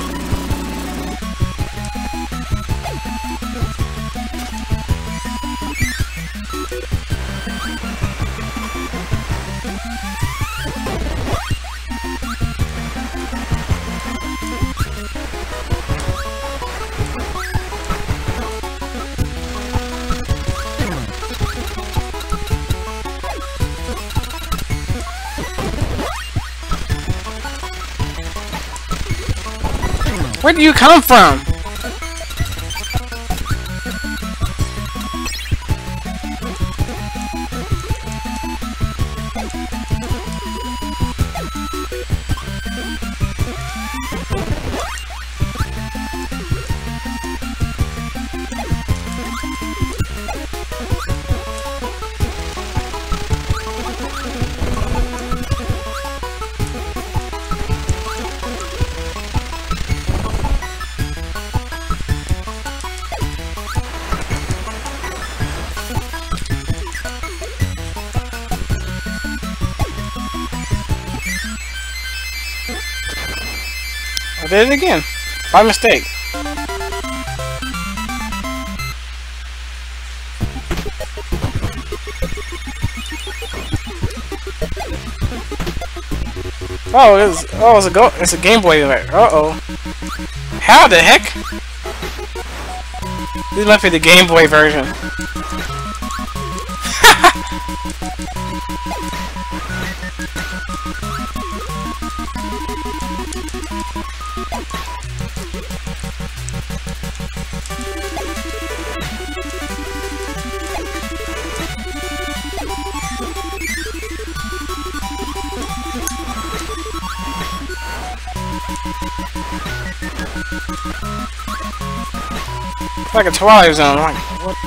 Where do you come from? I did it again. By mistake. Oh, it's oh, it's a go. It's a Game Boy. Uh oh. How the heck? This must be the Game Boy version. Like a Twilight Zone. Like, what?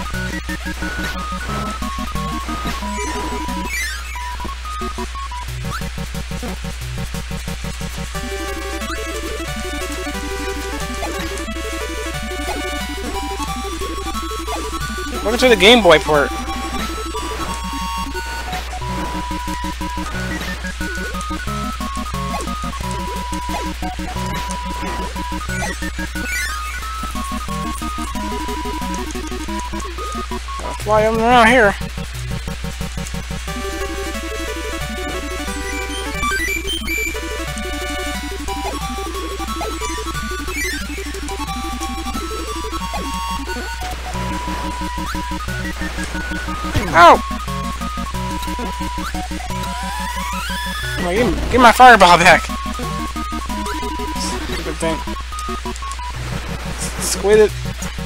Welcome to the Game Boy port. Gotta fly them around here. Ow! Come on, give, give my fireball back. Stupid thing. Squid it.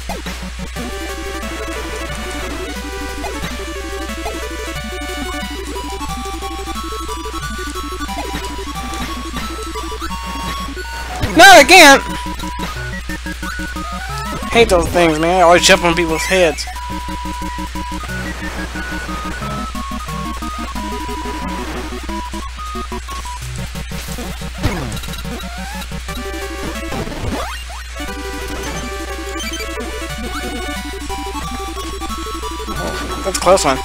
Not again! Hate those things, man. I always jump on people's heads. Oh, that's a close one.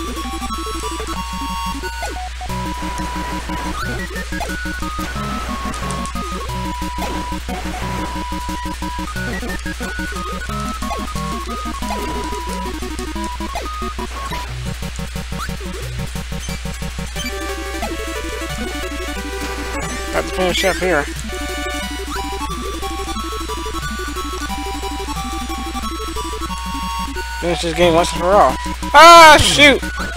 Got to finish up here. Finish this game once and for all. Ah, shoot!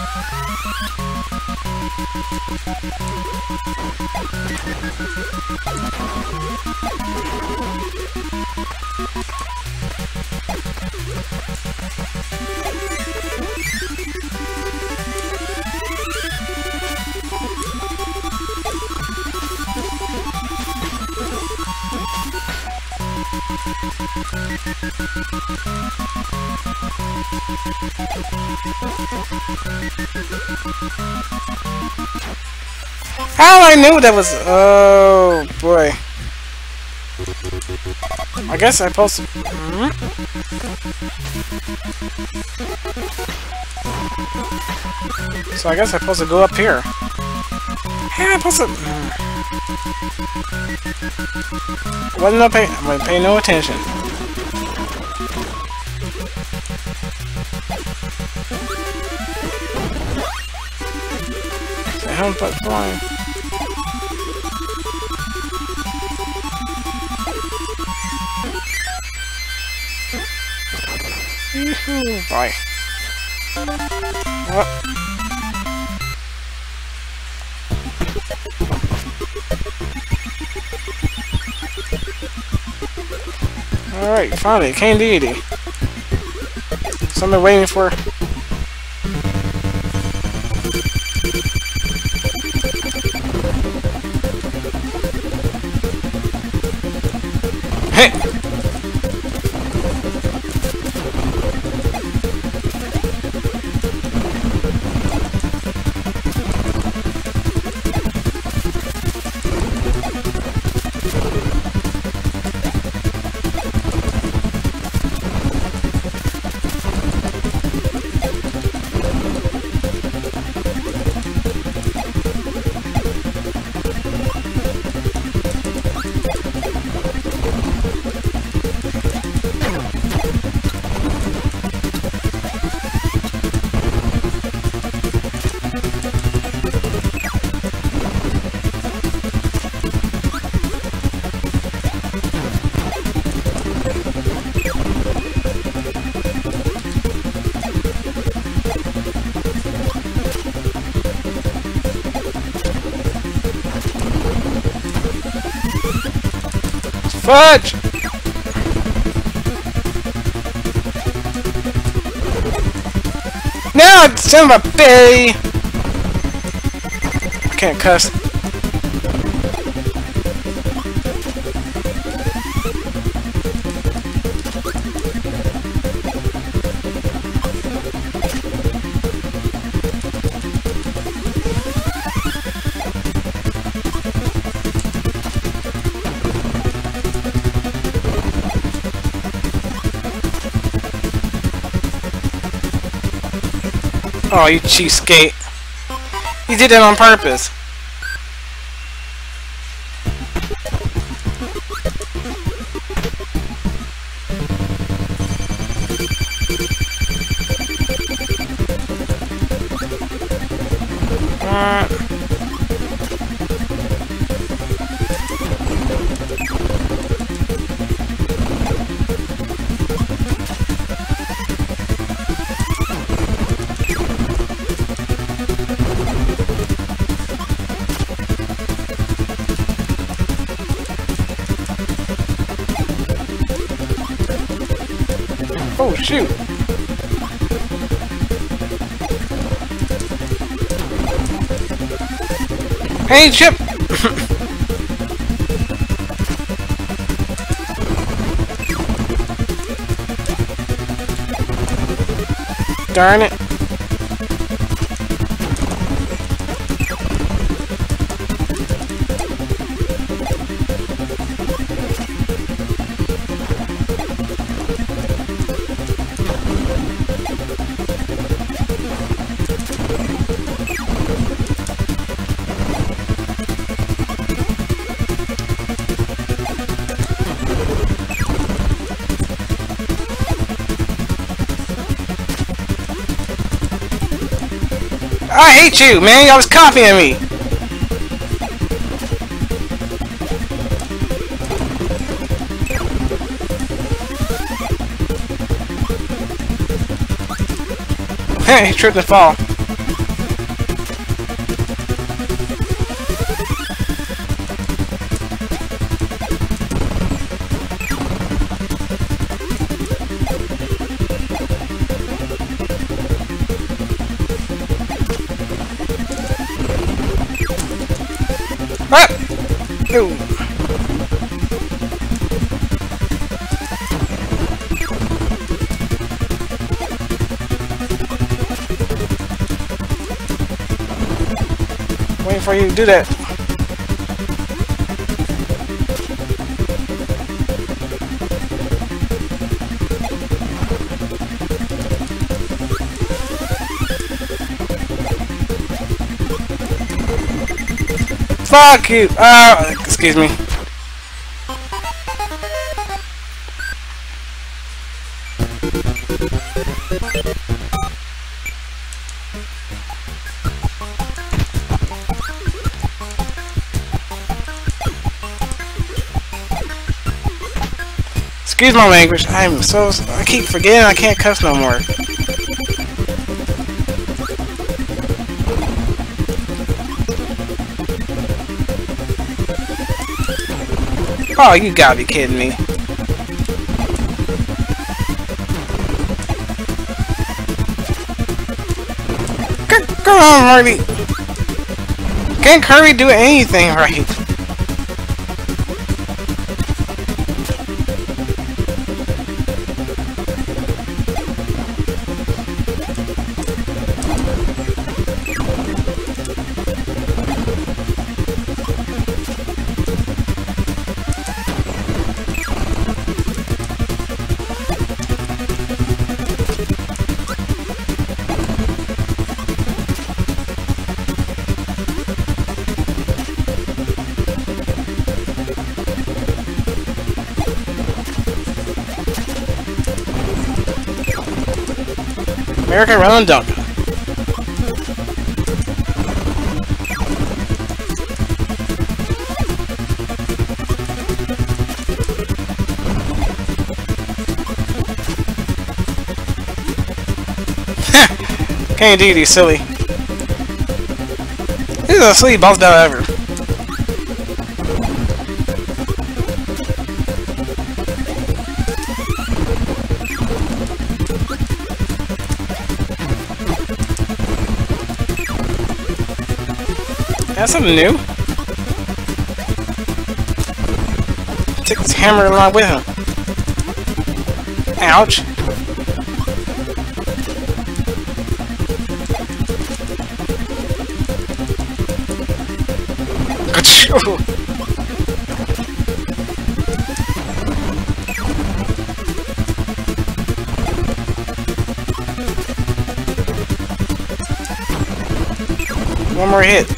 How I knew that was... Oh, boy. I guess I'm supposed to... Hmm? So I guess I'm supposed to go up here. How am I supposed to... Hmm. Wasn't no pay... I'm gonna pay no attention. So how am I flying? Bye. What? Alright, finally, King Deity. Something waiting for. Hey! Fudge! No, son of a berry! I can't cuss. Oh, you cheapskate. You did that on purpose. Uh. Oh, shoot. Hey, Chip! Darn it. I hate you, man! I was copying me! He tripped and fall. Ah! Ooh. Waiting for you to do that. Fuck you! Uh, excuse me. Excuse my language. I'm so. I keep forgetting I can't cuss no more. Oh, you gotta be kidding me. I'm hardly... Can't Kirby do anything right? America run and dunk. Can't do these silly. This is the silly boss battle ever. That's something new. Take this hammer along with him. Ouch. One more hit.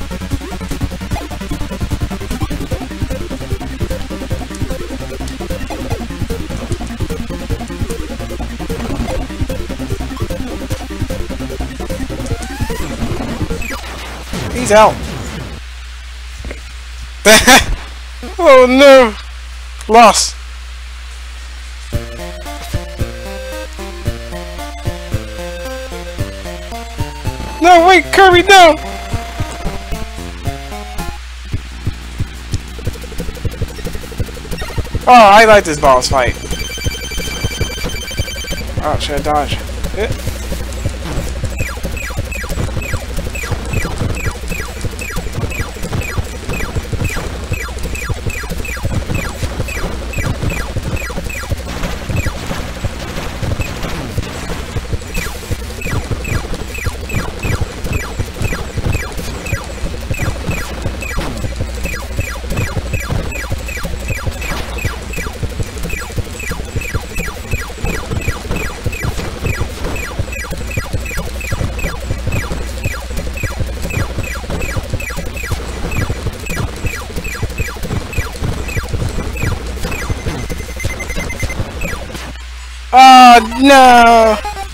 He's out. Oh no! Lost. No, wait, Kirby, no! Oh, I like this boss fight. Oh, should I dodge? Yeah. Oh no!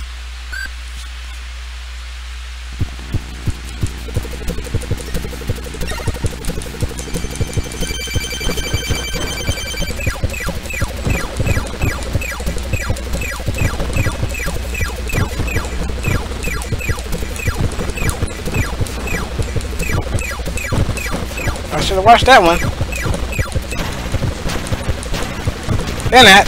I should have watched that one. And that.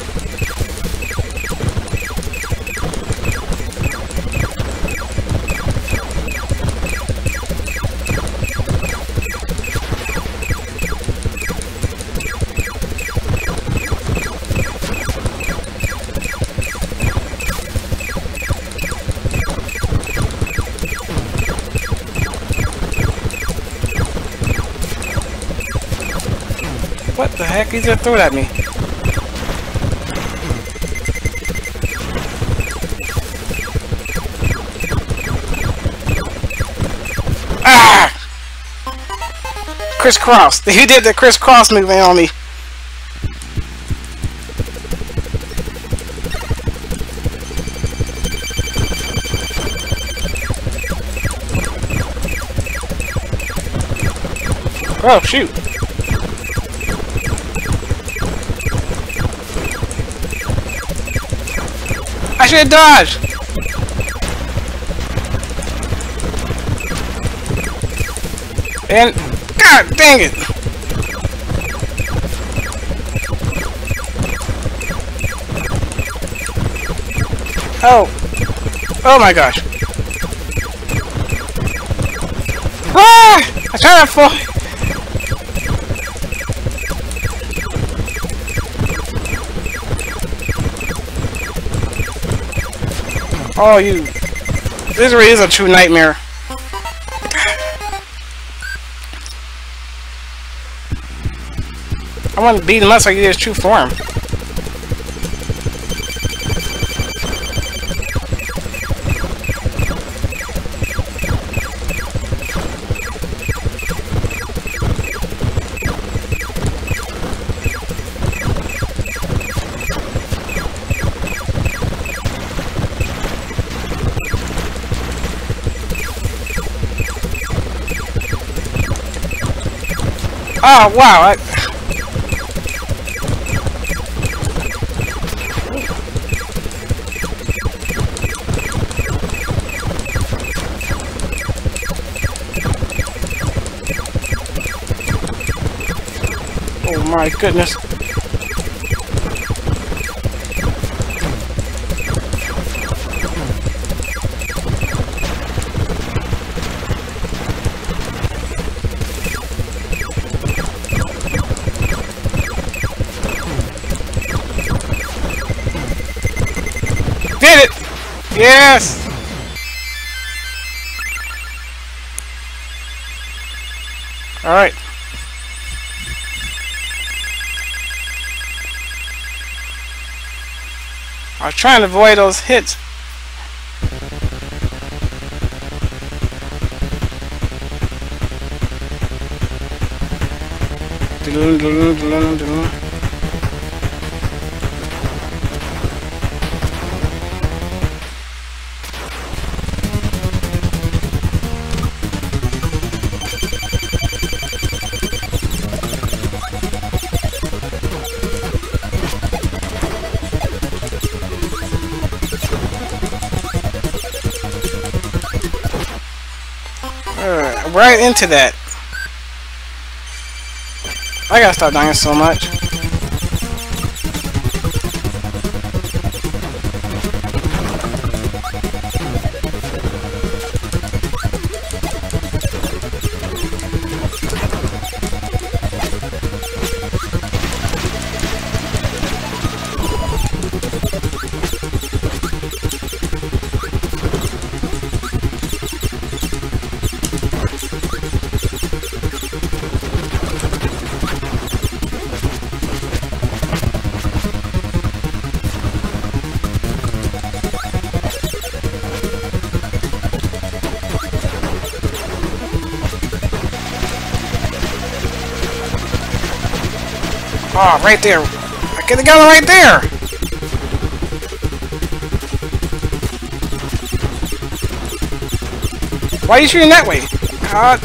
What the heck? He just threw it at me. Ah! Crisscross. He did the crisscross movement on me. Oh, shoot. I should have dodged! And... God dang it! Oh! Oh my gosh! I try to fall. Oh, you. This really is a true nightmare. I want to beat him up so I can get his true form. Oh, wow. I Oh my goodness. Did it! Yes! Alright. I was trying to avoid those hits. Uh, right into that. I gotta stop dying so much. Oh, right there. I get the gun right there. Why are you shooting that way? Uh,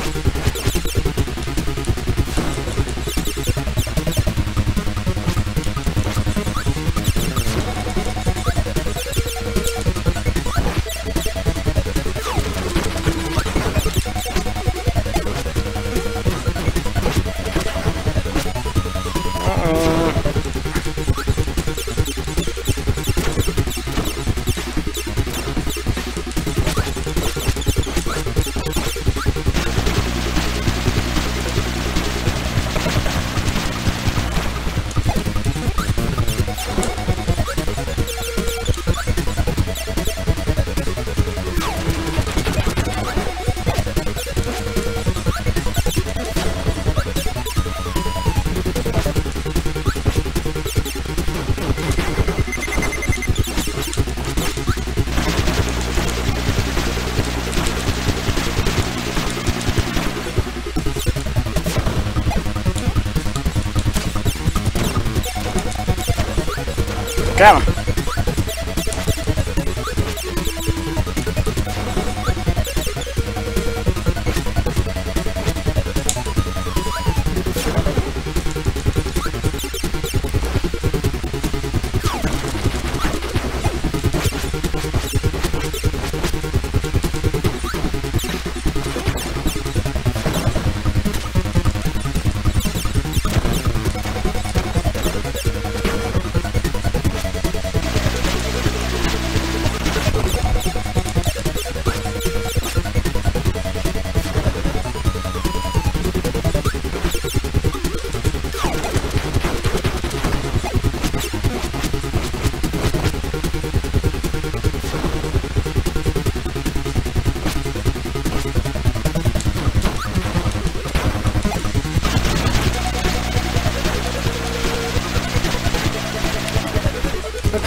Got him.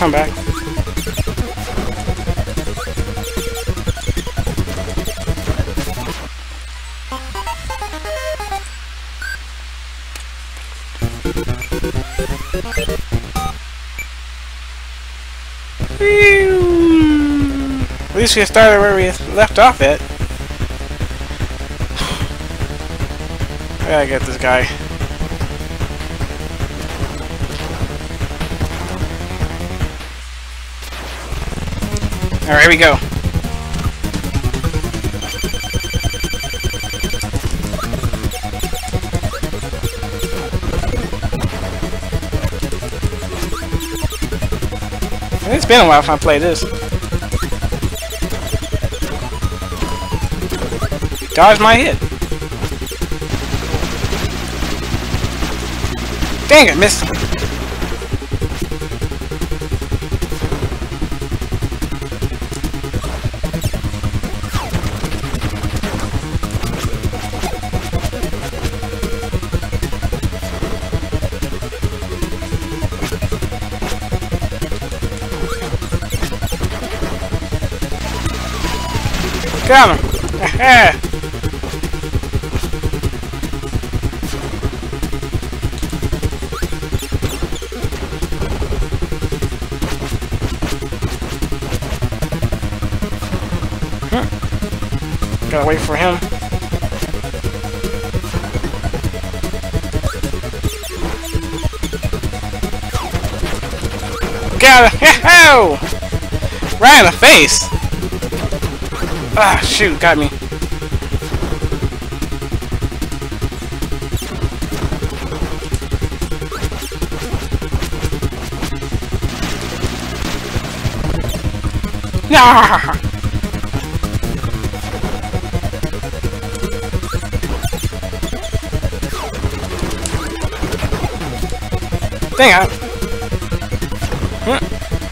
come back. At least we started where we left off at. I gotta get this guy. Alright, here we go. It's been a while since I played this. Dodge my hit. Dang it, missed. Got him! Aha! Hmm. Gotta wait for him. Got him! Yo! Right in the face! Ah, shoot, got me. Nah! Dang it. Hmm.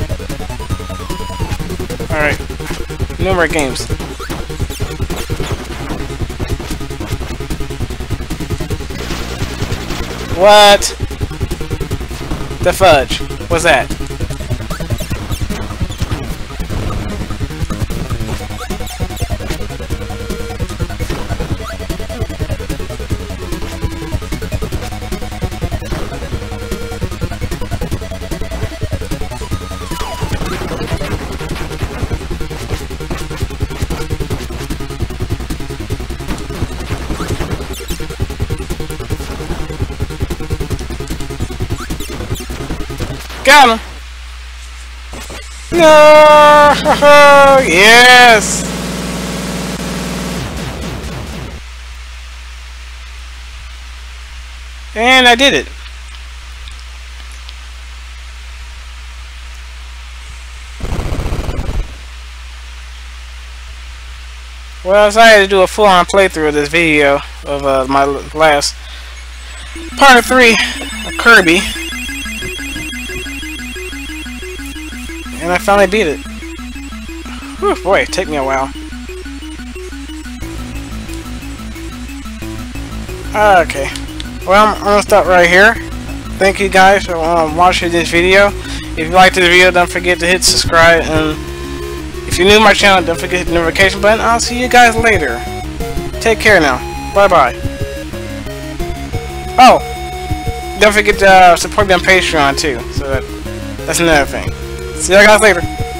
Alright. No more games. What? The fudge? What's that? Got him! No! Yes! And I did it. Well, I decided to do a full-on playthrough of this video of uh, my last part three of Kirby. And I finally beat it. Whew, boy, it took me a while. Okay. Well, I'm gonna stop right here. Thank you guys for um, watching this video. If you liked this video, don't forget to hit subscribe. And if you're new to my channel, don't forget to hit the notification button. I'll see you guys later. Take care now. Bye-bye. Oh! Don't forget to uh, support me on Patreon, too. So that, that's another thing. See you guys later.